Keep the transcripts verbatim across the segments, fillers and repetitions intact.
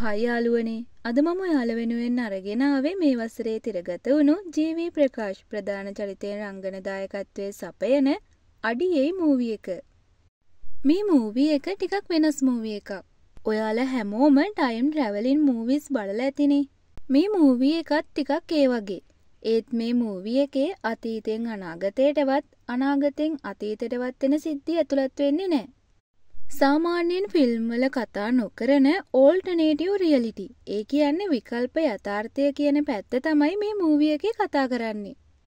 Hi යාළුවනේ, අද මම ඔයාලා වෙනුවෙන් අරගෙන ආවේ මේ වසරේ තිරගත වුණු ජී.වී. ප්‍රකාශ් ප්‍රධාන චරිතයෙන් රංගන දායකත්වයේ සපයන අඩියේ මූවි එක. මේ මූවි එක ටිකක් වෙනස් මූවි එකක්. ඔයාලා හැමෝම ටයිම් ට්‍රැවලින් මූවිස් බලලා ඇතිනේ. මේ මූවි එකත් ටිකක් ඒ වගේ. ඒත් මේ මූවි එකේ අතීතෙන් අනාගතයටවත් අනාගතෙන් අතීතයටවත් වෙන සිද්ධි ඇතුළත් වෙන්නේ නැහැ. සාමාන්‍යයෙන් ෆිල්ම් වල කතා නොකරන ඕල්ටර්නේටිව් රියැලිටි. ඒ කියන්නේ විකල්ප යථාර්ථය කියන පැත්ත තමයි මේ මූවි එකේ කතා කරන්නේ.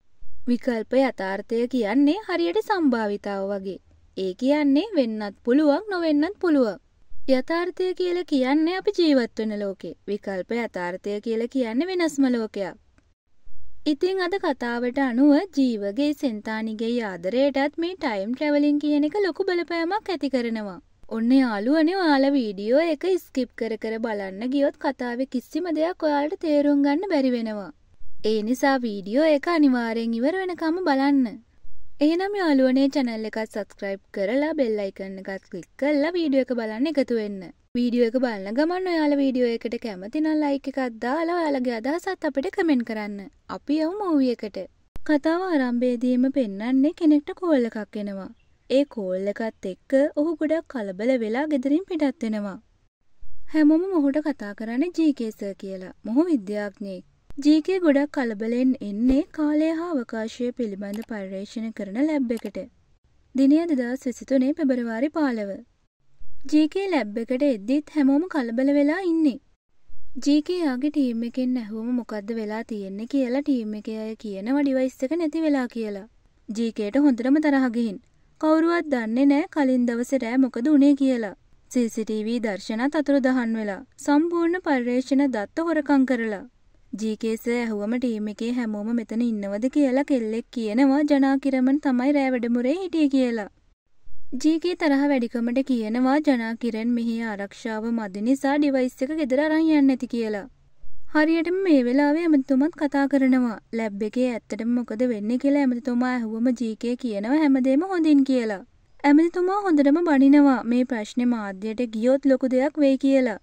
විකල්ප යථාර්ථය කියන්නේ හරියට සම්භාවිතාව වගේ. ඒ කියන්නේ වෙන්නත් පුළුවන් නොවෙන්නත් පුළුවන්. යථාර්ථය කියලා කියන්නේ අපි ජීවත් වෙන ලෝකේ. විකල්ප යථාර්ථය කියලා කියන්නේ වෙනස්ම ලෝකයක්. ඉතින් අද කතාවට අනුව ජීවගේ සෙන්තානිගේ ආදරයටත් මේ ටයිම් ට්‍රැවලින් කියන එක ලොකු බලපෑමක් ඇති කරනවා. ඔන්න යාළුවනේ ඔයාලා වීඩියෝ එක ස්කිප් කර කර බලන්න ගියොත් කතාවේ කිසිම දෙයක් ඔයාලට තේරුම් ගන්න බැරි වෙනවා. ඒ නිසා වීඩියෝ එක අනිවාර්යෙන් ඉවර වෙනකම් බලන්න. එහෙනම් යාළුවනේ channel එකත් subscribe කරලා bell icon එකත් click කරලා වීඩියෝ එක බලන්න එකතු වෙන්න. වීඩියෝ එක බලන ගමන් ඔයාලා වීඩියෝ එකට කැමති නම් like එකක් දාලා ඔයාලගේ අදහසත් අපිට comment කරන්න. අපි යමු මූවි එකට. කතාව ආරම්භයේදීම පෙන්වන්නේ කෙනෙක්ට කෝල් එකක් එනවා. ඒ කෝල් එකත් එක්ක ඔහු ගොඩක් කලබල වෙලා ගෙදරින් පිටත් වෙනවා. හැමෝම මොහුට කතා කරන්නේ ජී.කේ සර් කියලා. මොහු විද්‍යාඥයෙක්. ජී.කේ ගොඩක් කලබලෙන් එන්නේ කාලය හා අවකාශය පිළිබඳ පර්යේෂණ කරන ලැබ් එකට. දිනය දෙදහස් විසිතුනේ පෙබරවාරි පහළොව. ජී.කේ ලැබ් එකට එද්දිත් හැමෝම කලබල වෙලා ඉන්නේ. ජී.කේ යාගේ ටීම් එකෙන් ඇහුවම මොකද්ද වෙලා තියෙන්නේ කියලා ටීම් එකේ අය කියනවා ඩිවයිස් එක නැති වෙලා කියලා. ජී.කේට හොඳටම තරහ ගිහින් කවුරුවත් දන්නේ නැහැ කලින් දවසේ රෑ මොකද උනේ කියලා. සී සී ටී වී දර්ශනත් අතුරුදහන් වෙලා සම්පූර්ණ පර්යේෂණ දත්ත හොරකම් කරලා. ජී.කේ සර් ඇහුවම ටීම් එකේ හැමෝම මෙතන ඉන්නවද කියලා කෙල්ලෙක් කියනවා ජනාකිරමන් තමයි රෑ වැඩමුරේ හිටියේ කියලා. ජී.කේ තරහ වැඩිකමට කියනවා ජනාකිරන් මෙහි ආරක්ෂාව මදි නිසා ඩිවයිස් එක ගෙදර අරන් යන්නේ නැති කියලා. හරියටම මේ වෙලාවේ ඇමතිතුමත් කතා කරනවා. ලැබ් එකේ ඇත්තටම මොකද වෙන්නේ කියලා ඇමතිතුමා ඇහුවම ජී.කේ කියනවා හැමදේම හොඳින් කියලා. ඇමතිතුමා හොඳටම බනිනවා මේ ප්‍රශ්නේ මාධ්‍යයට ගියොත් ලොකු දෙයක් වෙයි කියලා.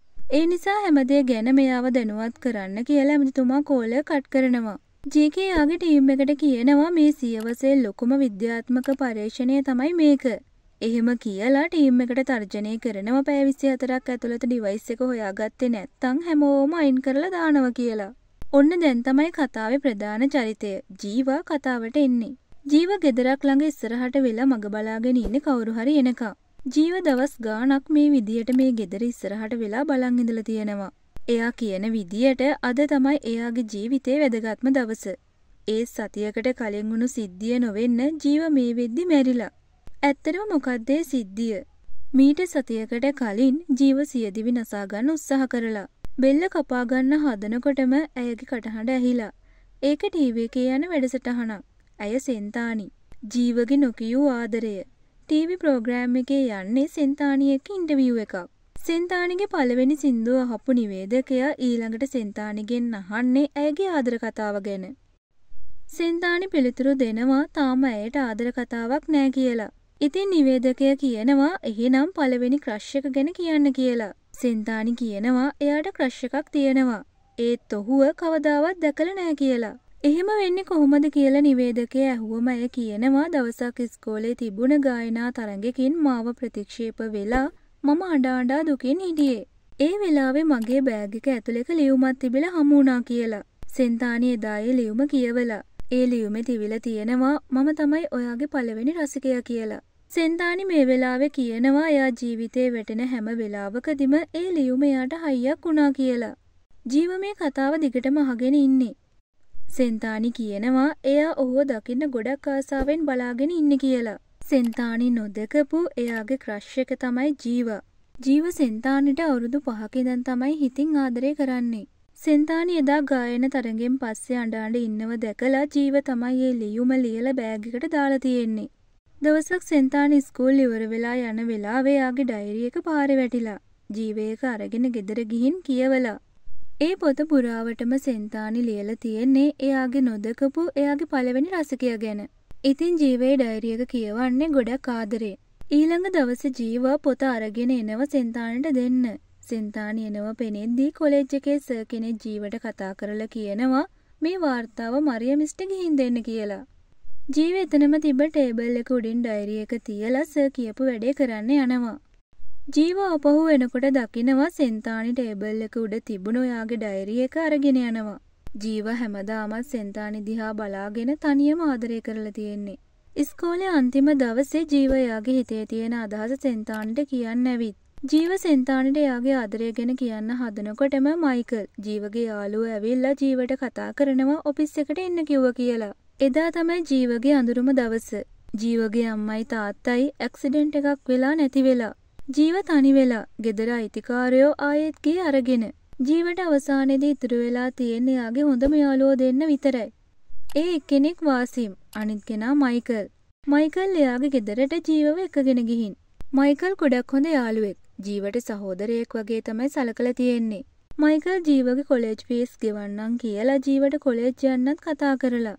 ඒ නිසා හැමදේ ගැන මෙයාව දැනුවත් කරන්න කියලා ඇමතිතුමා කෝල් එක කට් කරනවා. ජී.කේ යාගේ ටීම් එකට කියනවා මේ සියවසේ ලොකුම විද්‍යාත්මක පරීක්ෂණය තමයි මේක. එහෙම කියලා ටීම් එකට තර්ජනය කරනවා පැය විසිහතරක් ඇතුළත ඩිවයිස් එක හොයාගත්තේ නැත්නම් හැමෝම අයින් කරලා දානවා කියලා. ඔන්න දැන් තමයි කතාවේ ප්‍රධාන චරිතය ජීවා කතාවට එන්නේ. ජීව ගෙදරක් ළඟ ඉස්සරහට වෙලා මග බලාගෙන ඉන්නේ කවුරු හරි එනකම්. ජීව දවස් ගාණක් මේ විදියට මේ ගෙදර ඉස්සරහට වෙලා බලන් ඉඳලා තියෙනවා. එයා කියන විදියට අද තමයි එයාගේ ජීවිතේ වැදගත්ම දවස. ඒ සතියකට කලින් වුණු සිද්ධිය නොවෙන්න ජීව මේ වෙද්දි මැරිලා. ඇත්තටම මොකක්ද ඒ සිද්ධිය? මීට සතියකට කලින් ජීව සියදිවි නසා ගන්න උත්සාහ කරලා. බෙල්ල කපා ගන්න හදනකොටම ඇයගේ කටහඬ ඇහිලා. ඒක ටීවී එකේ යන වැඩසටහනක්. ඇය සෙන්තානි. ජීවගේ නොකියූ ආදරය. ටීවී ප්‍රෝග්‍රෑම් එකේ යන්නේ සෙන්තානි එක්ක ඉන්ටර්විව් එකක්. සෙන්තානිගේ පළවෙනි සින්දුව අහපු නිවේදකයා ඊළඟට සෙන්තානිගෙන් අහන්නේ ඇයගේ ආදර කතාව ගැන. සෙන්තානි පිළිතුරු දෙනවා තාම ඇයට ආදර කතාවක් නෑ කියලා. ඉතින් නිවේදකයා කියනවා එහෙනම් පළවෙනි ක්‍රෂ් එක ගැන කියන්න කියලා. සෙන්තානි කියනවා එයාට ක්‍රෂ් එකක් තියෙනවා. ඒත් ඔහුව කවදාවත් දැකලා නෑ කියලා. එහෙම වෙන්නේ කොහොමද කියලා නිවේදකයා ඇහුවම ඇය කියනවා දවසක් ඉස්කෝලේ තිබුණ ගායනා තරඟකින් මාව ප්‍රතික්ෂේප වෙලා මම අඬා අඬා දුකින් හිටියේ. ඒ වෙලාවේ මගේ බෑග් එක ඇතුළේ එක ලියුමක් තිබිලා හමු වුණා කියලා. සෙන්තානි එදා ඒ ලියුම කියවලා. ඒ ලියුමේ තිබිලා තියෙනවා මම තමයි ඔයාගේ පළවෙනි රසිකයා කියලා. සෙන්තානි මේ වෙලාවේ කියනවා එයා ජීවිතේ වැටෙන හැම වෙලාවකදීම ඒ ලියුම එයාට හයියක් වුණා කියලා. ජීව මේ කතාව දිගටම අහගෙන ඉන්නේ. සෙන්තානි කියනවා එයා ඔහුව දකින්න ගොඩක් ආසාවෙන් බලාගෙන ඉන්නේ කියලා. සෙන්තානි නොදකපු එයාගේ ක්‍රෂ් එක තමයි ජීව. ජීව සෙන්තානිට අවුරුදු පහක ඉඳන් තමයි හිතින් ආදරය කරන්නේ. සෙන්තානි එදා ගායන තරගෙන් පස්සේ අඬ අඬ ඉන්නව දැකලා ජීව තමයි මේ ලියුම ලියලා බෑග් එකට දාලා තියෙන්නේ. දවසක් සෙන්තානි ඉස්කෝලේ ඉවර වෙලා යන වෙලාවේ එයාගේ ඩයරි එක පාරේ වැටිලා. ජීව ඒක අරගෙන ගෙදර ගිහින් කියවලා. ඒ පොත පුරාවටම සෙන්තානි ලියලා තියෙන්නේ එයාගේ නොදකපු එයාගේ පළවෙනි රසිකයා ගැන. ඉතින් ජීවේ ඩයරි එක කියවන්නේ ගොඩක් ආදරේ. ඊළඟ දවසේ ජීවා පොත අරගෙන එනව සෙන්තානිට දෙන්න. සෙන්තානි එනවා පෙනෙද්දී කොලෙජ් එකේ සර් කෙනෙක් ජීවට කතා කරලා කියනවා මේ වාර්තාව මරියමිස්ට ගිහින් දෙන්න කියලා. ජීව එතනම තිබ්බ ටේබල් එක උඩින් ඩයරි එක තියලා සර් කියපු වැඩේ කරන්න යනවා. ජීව අපහු වෙනකොට දකිනවා සෙන්තානි ටේබල් එක උඩ තිබුණ ඔයාගේ ඩයරි එක අරගෙන යනවා. ජීව හැමදාමත් සෙන්තානි දිහා බලාගෙන තනියම ආදරය කරලා තියෙන්නේ. ඉස්කෝලේ අන්තිම දවසේ ජීව එයාගේ හිතේ තියෙන අදහස සෙන්තානිට කියන්න ඇවිත්. ජීව සෙන්තානිට එයාගේ ආදරය ගැන කියන්න හදනකොටම මයිකල් ජීවගේ යාළුවා ඇවිල්ලා ජීවට කතා කරනවා ඔෆිස් එකට එන්න කිව්වා කියලා. එදා තමයි ජීවගේ අඳුරුම දවස. ජීවගේ අම්මයි තාත්තයි ඇක්සිඩන්ට් එකක් වෙලා නැති වෙලා. ජීව තනි වෙලා ගෙදර අයිතිකාරයෝ ආයෙත් ගියේ අරගෙන. ජීවට අවසානයේදී ඉතුරු වෙලා තියෙන්නේ යාගේ හොඳම යාළුවෝ දෙන්න විතරයි. ඒ එක්කෙනෙක් වාසිම්, අනිත් කෙනා මයිකල්. මයිකල් එයාගේ ගෙදරට ජීවව එකගෙන ගිහින්. මයිකල් ගොඩක් හොඳ යාළුවෙක්. ජීවට සහෝදරයෙක් වගේ තමයි සලකලා තියෙන්නේ. මයිකල් ජීවගේ කොලෙජ් ෆීස් ගෙවන්නම් කියලා ජීවට කොලෙජ් යන්නත් කතා කරලා.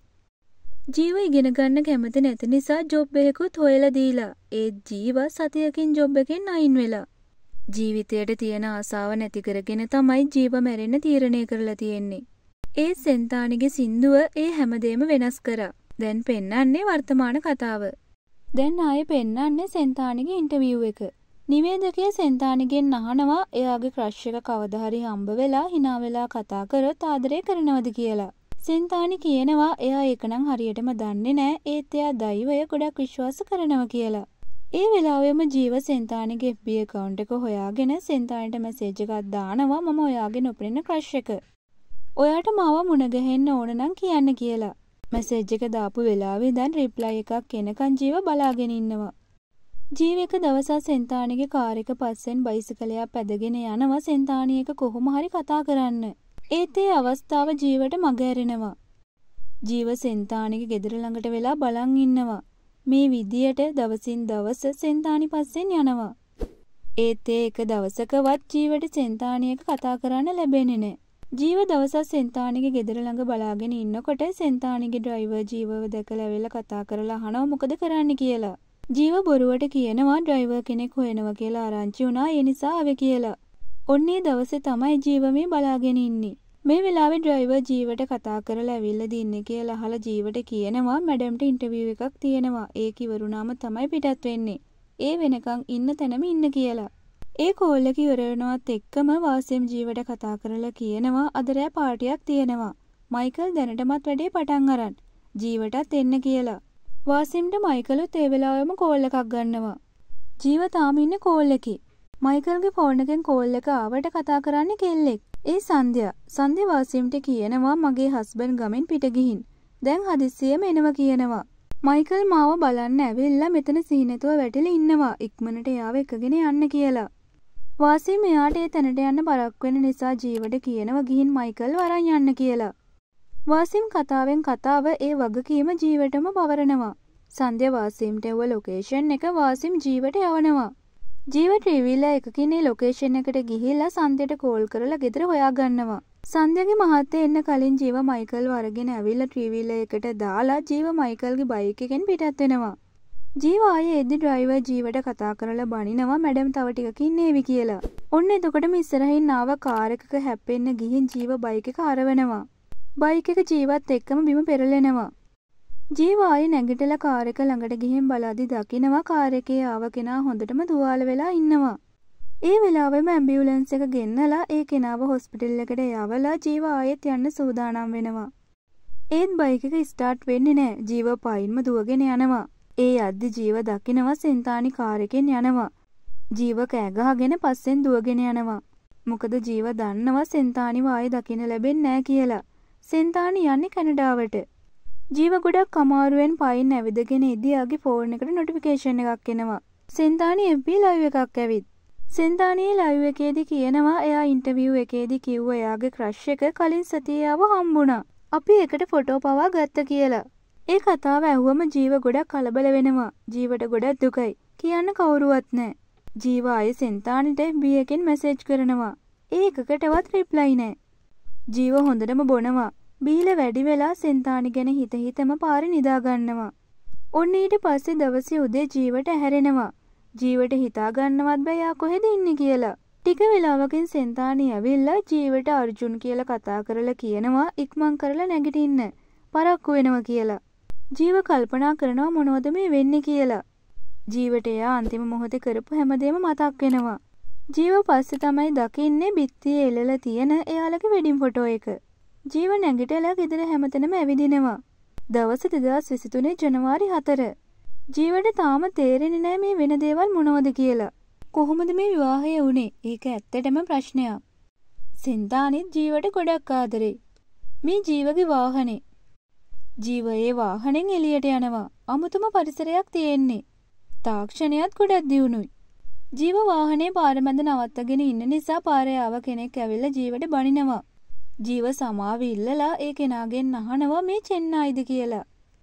ජීව ඉගෙන ගන්න කැමති නැති නිසා ජොබ් එකකුත් හොයලා දීලා. ඒත් ජීව සතියකින් ජොබ් එකෙන් අයින් වෙලා. ජීවිතයට තියෙන ආසාව නැති කරගෙන තමයි ජීව මැරෙන්න තීරණය කරලා තියෙන්නේ. ඒ සෙන්තානිගේ සින්දුව ඒ හැමදේම වෙනස් කරා. දැන් පෙන්නන්නේ වර්තමාන කතාව. දැන් ආයේ පෙන්නන්නේ සෙන්තානිගේ ඉන්ටර්විව් එක. නිවේදකයා සෙන්තානිගෙන් අහනවා එයාගේ ක්‍රෂ් එක කවදා හරි හම්බ වෙලා hina වෙලා කතා කරොත් ආදරය කරනවද කියලා. සෙන්තානි කියනවා එයා ඒක නම් හරියටම දන්නේ නැහැ. ඒත් එයා දෛවය ගොඩක් විශ්වාස කරනවා කියලා. ඒ වෙලාවෙම ජීව සෙන්තානිගේ එෆ් බී account එක හොයාගෙන සෙන්තානිට මැසේජ් එකක් දානවා මම ඔයාගේ නොපෙනෙන ක්‍රෂ් එක. ඔයාට මාව මුණ ගැහෙන්න ඕන නම් කියන්න කියලා. මැසේජ් එක දාපු වෙලාවේ ඉඳන් රිප්ලයි එකක් එනකන් ජීව බලාගෙන ඉන්නවා. ජීව එක දවසක් සෙන්තානිගේ කාර් එක පස්සෙන් බයිසිකලයක් පැදගෙන යනවා සෙන්තානි එක කොහොම හරි කතා කරන්න. ඒත් ඒ අවස්ථාව ජීවට මග ඇරෙනවා. ජීව සෙන්තානිගේ ගෙදර ළඟට වෙලා බලන් ඉන්නවා. මේ විදියට දවසින් දවස සෙන්තානි පස්සෙන් යනවා. ඒත් ඒ එක දවසකවත් ජීවට සෙන්තානි එක කතා කරන්න ලැබෙන්නේ නැහැ. ජීව දවසක් සෙන්තානිගේ ගෙදර ළඟ බලාගෙන ඉන්නකොට සෙන්තානිගේ ඩ්‍රයිවර් ජීවව දැකලා ඇවිල්ලා කතා කරලා අහනවා මොකද කරන්න කියලා. ජීව බොරුවට කියනවා ඩ්‍රයිවර් කෙනෙක් හොයනවා කියලා ආරංචි වුණා ඒ නිසා ආවේ කියලා. ඔන්නේ දවසේ තමයි ජීව මේ බලාගෙන ඉන්නේ. මේ වෙලාවේ ඩ්‍රයිවර් ජීවට කතා කරලා ඇවිල්ලා දින්නේ කියලා අහලා ජීවට කියනවා මැඩම්ට ඉන්ටර්විව් එකක් තියෙනවා. ඒක ඉවරුනාම තමයි පිටත් වෙන්නේ. ඒ වෙනකන් ඉන්න තැනම ඉන්න කියලා. ඒ කෝල් එක ඉවර වෙනවත් එක්කම වාසිම් ජීවට කතා කරලා කියනවා අද රෑ පාටියක් තියෙනවා. මයිකල් දැනටමත් වැඩේ පටන් අරන්. ජීවටත් එන්න කියලා. වාසිම්ට මයිකලුත් ඒ වෙලාවෙම කෝල් එකක් ගන්නවා. ජීව තාම ඉන්නේ කෝල් එකේ. මයිකල්ගේ ෆෝන් එකෙන් කෝල් එක ආවට කතා කරන්නේ කෙල්ලෙක්. ඒ සන්ධ්‍යා. සන්ධ්‍යා වාසිම්ට කියනවා මගේ හස්බන්ඩ් ගමෙන් පිට ගිහින්. දැන් හදිස්සියෙම එනවා කියනවා. මයිකල් මාව බලන්න ඇවිල්ලා මෙතන සීනතුව වැටිලා ඉන්නවා. ඉක්මනට යාව එකගෙන යන්න කියලා. වාසිම් එයාට ඒ තැනට යන්න පරක් වෙන නිසා ජීවට කියනවා ගිහින් මයිකල් වරන් යන්න කියලා. වාසිම් කතාවෙන් කතාව ඒ වගකීම ජීවටම පවරනවා. සන්ධ්‍යා වාසිම්ට එව ලොකේෂන් එක වාසිම් ජීවට යවනවා. ජීව ට්‍රීවිලා එකකින් ඒ ලොකේෂන් එකට ගිහිල්ලා සන්ධ්‍යට කෝල් කරලා ගෙදර හොයාගන්නවා. සන්ධ්‍යාගේ මහත්තයා එන්න කලින් ජීව මයිකල්ව අරගෙන ඇවිල්ලා ට්‍රීවිලා එකට දාලා ජීව මයිකල්ගේ බයික් එකෙන් පිටත් වෙනවා. ජීව ආයේ එද්දි ඩ්‍රයිවර් ජීවට කතා කරලා බනිනවා මැඩම් තව ටිකකින් එවි කියලා. ඔන්න එතකොටම ඉස්සරහින් ආව කාර් එකක හැප්පෙන්න ගිහින් ජීව බයික් එක හරවනවා. බයික් එක ජීවත් එක්කම බිම පෙරලෙනවා. ජීව ආයේ නැගිටලා කාර් එක ළඟට ගිහින් බලද්දි දකිනවා කාර් එකේ ආව කෙනා හොඳටම තුවාල වෙලා ඉන්නවා. ඒ වෙලාවෙම ඇම්බියුලන්ස් එක ගෙන්නලා ඒ කෙනාව හොස්පිටල් එකට යවලා ජීව ආයෙත් යන්න සූදානම් වෙනවා. ඒත් බයික් එක ස්ටාර්ට් වෙන්නේ නැහැ. ජීව පයින්ම දුවගෙන යනවා. ඒ යද්දි ජීව දකිනවා සෙන්තානි කාර් එකෙන් යනවා. ජීව කෑ ගහගෙන පස්සෙන් දුවගෙන යනවා. මොකද ජීව දන්නවා සෙන්තානි වායේ දකින්න ලැබෙන්නේ නැහැ කියලා. සෙන්තානි යන්නේ කැනඩාවට. ජීව ගොඩක් අමාරුවෙන් පයින් ඇවිදගෙන ඉදියාගේ ෆෝන් එකට නොටිෆිකේෂන් එකක් එනවා. සෙන්තානි එෆ් බී ලයිව් එකක් ඇවිත්. සෙන්තානියේ ලයිව් එකේදී කියනවා එයා ඉන්ටර්විව් එකේදී කිව්වා එයාගේ ක්‍රෂ් එක කලින් සතියේ ආව හම්බුණා. අපි එකට ෆොටෝ පවා ගත්ත කියලා. ඒ කතාව ඇහුවම ජීව ගොඩක් කලබල වෙනවා. ජීවට ගොඩක් දුකයි. කියන්න කවුරුවත් නැහැ. ජීව ආයේ සෙන්තානිට එෆ් බී එකෙන් මැසේජ් කරනවා. ඒ එකකටවත් රිප්ලයි නැහැ. ජීව හොඳටම බොනවා. බීල වැඩි වෙලා සෙන්තානි ගැන හිත හිතම පාරේ නිදා ගන්නවා. ඔන්න ඊට පස්සේ දවසේ උදේ ජීවට ඇහැරෙනවා. ජීවට හිතා ගන්නවත් බෑ යා කොහෙද ඉන්නේ කියලා. ටික වෙලාවකින් සෙන්තානි ඇවිල්ලා ජීවට අර්ජුන් කියලා කතා කරලා කියනවා ඉක්මන් කරලා නැගිටින්න. පරක්කු වෙනවා කියලා. ජීව කල්පනා කරනවා මොනවද මේ වෙන්නේ කියලා. ජීවට එයා අන්තිම මොහොතේ කරපු හැමදේම මතක් වෙනවා. ජීව පස්සේ තමයි දකින්නේ බිත්තියේ එළලා තියෙන එයාලගේ වෙඩින් ෆොටෝ එක. ජීව නැගිටලා ගෙදර හැමතැනම ඇවිදිනවා. දවස් දෙදහස් විසිතුනේ ජනවාරි හතර. ජීවට තාම තේරෙන්නේ නැහැ මේ වෙන දේවල් මොනවද කියලා. කොහොමද මේ විවාහය වුනේ? ඒක ඇත්තටම ප්‍රශ්නයක්. සෙන්තානිත් ජීවට ගොඩක් ආදරේ. මේ ජීවගේ වාහනේ. ජීවයේ වාහනෙන් එළියට යනවා. අමුතුම පරිසරයක් තියෙන්නේ. තාක්ෂණයත් ගොඩක් දියුණුයි. ජීව වාහනේ පාර මැද නවත්තගෙන ඉන්න නිසා පාරේ ආව කෙනෙක් ඇවිල්ලා ජීවට බනිනවා. ජීව සමාව ඉල්ලලා ඒ කෙනාගෙන් අහනවා මේ චෙන්නයිද කියලා.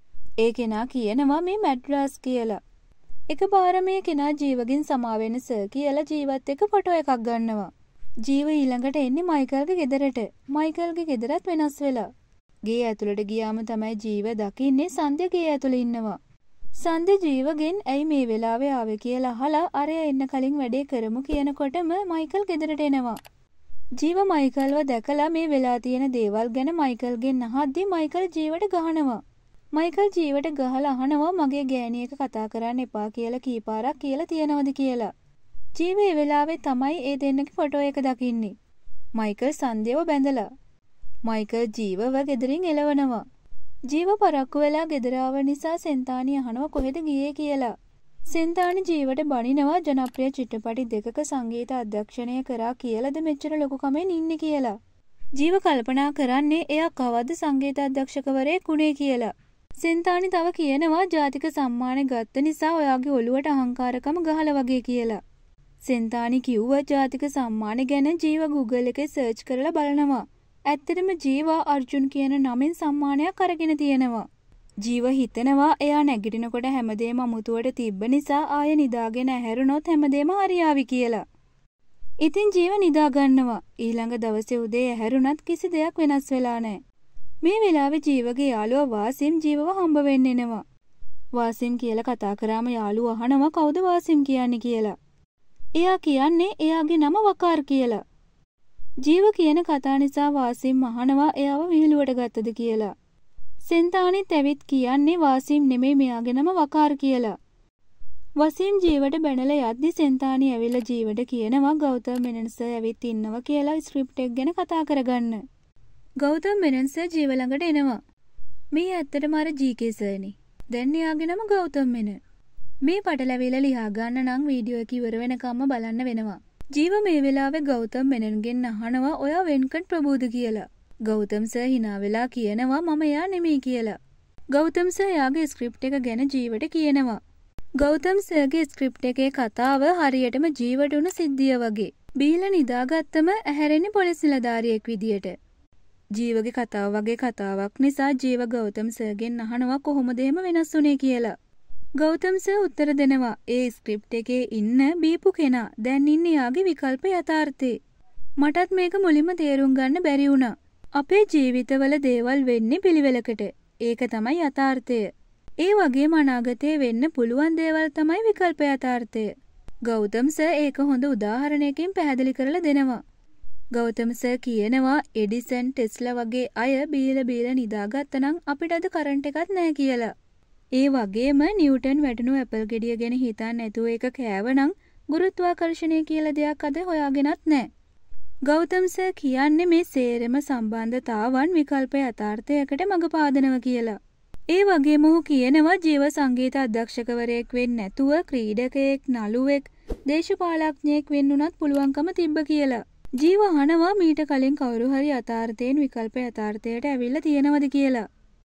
ඒ කෙනා කියනවා මේ මැඩ්‍රාස් කියලා. එකපාර මේ කෙනා ජීවගෙන් සමා වෙන සර් කියලා ජීවත් එක්ක ෆොටෝ එකක් ගන්නවා. ජීව ඊළඟට එන්නේ මයිකල්ගේ ගෙදරට. මයිකල්ගේ ගෙදරත් වෙනස් වෙලා. ගේ ඇතුළට ගියාම තමයි ජීව දකින්නේ සන්ධ්‍ය ගේ ඇතුළේ ඉන්නවා. සන්ධ්‍ය ජීවගෙන් ඇයි මේ වෙලාවේ ආවේ කියලා අහලා අරයා එන්න කලින් වැඩේ කරමු කියනකොටම මයිකල් ගෙදරට එනවා. ජීව මයිකල්ව දැකලා මේ වෙලා තියෙන දේවල් ගැන මයිකල්ගෙන් අහද්දි මයිකල් ජීවට ගහනවා. මයිකල් ජීවට ගහලා අහනවා මගේ ගෑණි එක කතා කරන්න එපා කියලා කීපාරක් කියලා තියනවද කියලා. ජීව ඒ වෙලාවේ තමයි ඒ දෙන්නගේ ෆොටෝ එක දකින්නේ. මයිකල් සන්ධ්‍යව බැඳලා. මයිකල් ජීවව ගෙදරින් එලවනවා. ජීව පරක්කු වෙලා ගෙදර ආව නිසා සෙන්තානි අහනවා කොහෙද ගියේ කියලා. සෙන්තානි ජීවට බනිනවා ජනප්‍රිය චිත්‍රපටි දෙකක සංගීත අධ්‍යක්ෂණය කරා කියලාද මෙච්චර ලොකු කමෙන් ඉන්නේ කියලා. ජීව කල්පනා කරන්නේ එයා කවද්ද සංගීත අධ්‍යක්ෂකවරයෙක් උනේ කියලා. සෙන්තානි තව කියනවා ජාතික සම්මාන ගත්ත නිසා ඔයාගේ ඔළුවට අහංකාරකම ගහලා වගේ කියලා. සෙන්තානි කිව්වා ජාතික සම්මාන ගැන ජීව Google එකේ සර්ච් කරලා බලනවා. ඇත්තටම ජීවා අර්ජුන් කියන නමින් සම්මානයක් අරගෙන තියෙනවා. ජීව හිතනවා එයා නැගිටිනකොට හැමදේම අමුතුවට තිබ්බ නිසා ආය නිදාගෙන ඇහැරුණොත් හැමදේම හරියාවි කියලා. ඉතින් ජීව නිදා ගන්නවා. ඊළඟ දවසේ උදේ ඇහැරුණත් කිසි දෙයක් වෙනස් වෙලා නැහැ. මේ වෙලාවේ ජීවගේ යාළුවා වාසිම් ජීවව හම්බ වෙන්න එනවා. වාසිම් කියලා කතා කරාම යාළුවා අහනවා කවුද වාසිම් කියන්නේ කියලා. එයා කියන්නේ එයාගේ නම වකාර් කියලා. ජීව කියන කතා නිසා වාසිම් අහනවා එයාව විහිළුවට ගත්තද කියලා. සෙන්තානිත් ඇවිත් කියන්නේ වාසිම් නෙමෙයි මෙයාගේ නම වකාර් කියලා. වසීම් ජීවට බැනලා යද්දි සෙන්තානි ඇවිල්ලා ජීවට කියනවා ගෞතම මෙනන් සර් ඇවිත් ඉන්නවා කියලා ස්ක්‍රිප්ට් එක ගැන කතා කරගන්න. ගෞතම මෙනන් සර් ජීව ළඟට එනවා. මේ ඇත්තටම අර ජී.කේ සර්නේ. දැන් එයාගේ නම ගෞතම මෙනන්. මේ පටලැවිල්ල ලියා ගන්න නම් වීඩියෝ එක ඉවර වෙනකම්ම බලන්න වෙනවා. ජීව මේ වෙලාවේ ගෞතම මෙනන්ගෙන් අහනවා ඔයා වෙන්කට් ප්‍රබෝධ කියලා. ගෞතම් සර් hina වෙලා කියනවා මම එයා නෙමෙයි කියලා. ගෞතම් සර් යාගේ ස්ක්‍රිප්ට් එක ගැන ජීවට කියනවා. ගෞතම් සර්ගේ ස්ක්‍රිප්ට් එකේ කතාව හරියටම ජීවට උණු සිද්ධිය වගේ. බීලා නිදාගත්තම ඇහැරෙන්නේ පොලිස් නිලධාරියෙක් විදියට. ජීවගේ කතාව වගේ කතාවක් නිසා ජීව ගෞතම් සර්ගෙන් අහනවා කොහොමද එහෙම වෙනස් වුනේ කියලා. ගෞතම් සර් උත්තර දෙනවා ඒ ස්ක්‍රිප්ට් එකේ ඉන්න බීපු කෙනා දැන් ඉන්නේ යාගේ විකල්ප යථාර්ථේ. මටත් මේක මුලින්ම තේරුම් ගන්න බැරි වුණා. අපේ ජීවිතවල දේවල් වෙන්නේ පිළිවෙලකට. ඒක තමයි යථාර්ථය. ඒ වගේම අනාගතේ වෙන්න පුළුවන් දේවල් තමයි විකල්ප යථාර්ථය. ගෞතම් සර් ඒක හොඳ උදාහරණයකින් පැහැදිලි කරලා දෙනවා. ගෞතම සර් කියනවා එඩිසන් ටෙස්ලා වගේ අය බීලා බීලා නිදාගත්තනම් අපිට අද කරන්ට් එකක් නැහැ කියලා. ඒ වගේම නිව්ටන් වැටුණු ඇපල් ගෙඩිය ගැන හිතන්නේ නැතුව ඒක කෑවනම් ගුරුත්වාකර්ෂණය කියලා දෙයක් අද හොයාගෙනත් නැහැ. ගෞතම් සර් කියන්නේ මේ සේරම සම්බන්ධතාවන් විකල්ප යථාර්ථයකට මඟ පාදනවා කියලා. ඒ වගේම ඔහු කියනවා ජීව සංගීත අධ්‍යක්ෂකවරයෙක් වෙන්න නැතුව ක්‍රීඩකයෙක්, නළුවෙක්, දේශපාලඥයෙක් වෙන්න උනත් පුළුවන්කම තිබ්බ කියලා. ජීව අහනවා මීට කලින් කවුරු හරි යථාර්ථයෙන් විකල්ප යථාර්ථයට ඇවිල්ලා තියෙනවද කියලා.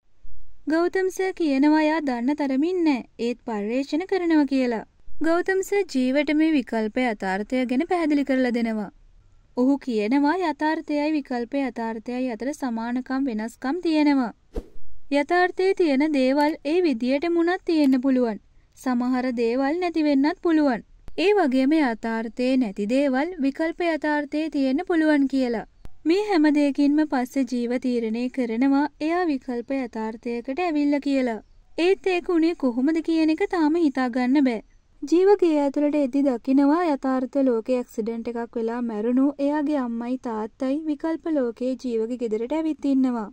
ගෞතම් සර් කියනවා යා දන්න තරමින් නැහැ. ඒත් පර්යේෂණ කරනවා කියලා. ගෞතම් සර් ජීවට මේ විකල්ප යථාර්ථය ගැන පැහැදිලි කරලා දෙනවා. ඔහු කියනවා යථාර්ථයයි විකල්ප යථාර්ථයයි අතර සමානකම් වෙනස්කම් තියෙනවා. යථාර්ථයේ තියෙන දේවල් ඒ විදියටම උනත් තියෙන්න පුළුවන්. සමහර දේවල් නැති වෙන්නත් පුළුවන්. ඒ වගේම යථාර්ථයේ නැති දේවල් විකල්ප යථාර්ථයේ තියෙන්න පුළුවන් කියලා. මේ හැම දෙයකින්ම පස්සේ ජීව තීරණය කරනවා එයා විකල්ප යථාර්ථයකට ඇවිල්ලා කියලා. ඒත් ඒක උනේ කොහොමද කියන එක තාම හිතා ගන්න බෑ. ජීවගේ ඇතුළට එද්දි දකිනවා යථාර්ථ ලෝකේ ඇක්සිඩන්ට් එකක් වෙලා මැරුණු එයාගේ අම්මයි තාත්තයි විකල්ප ලෝකේ ජීවගේ ගෙදරට ඇවිත් ඉන්නවා.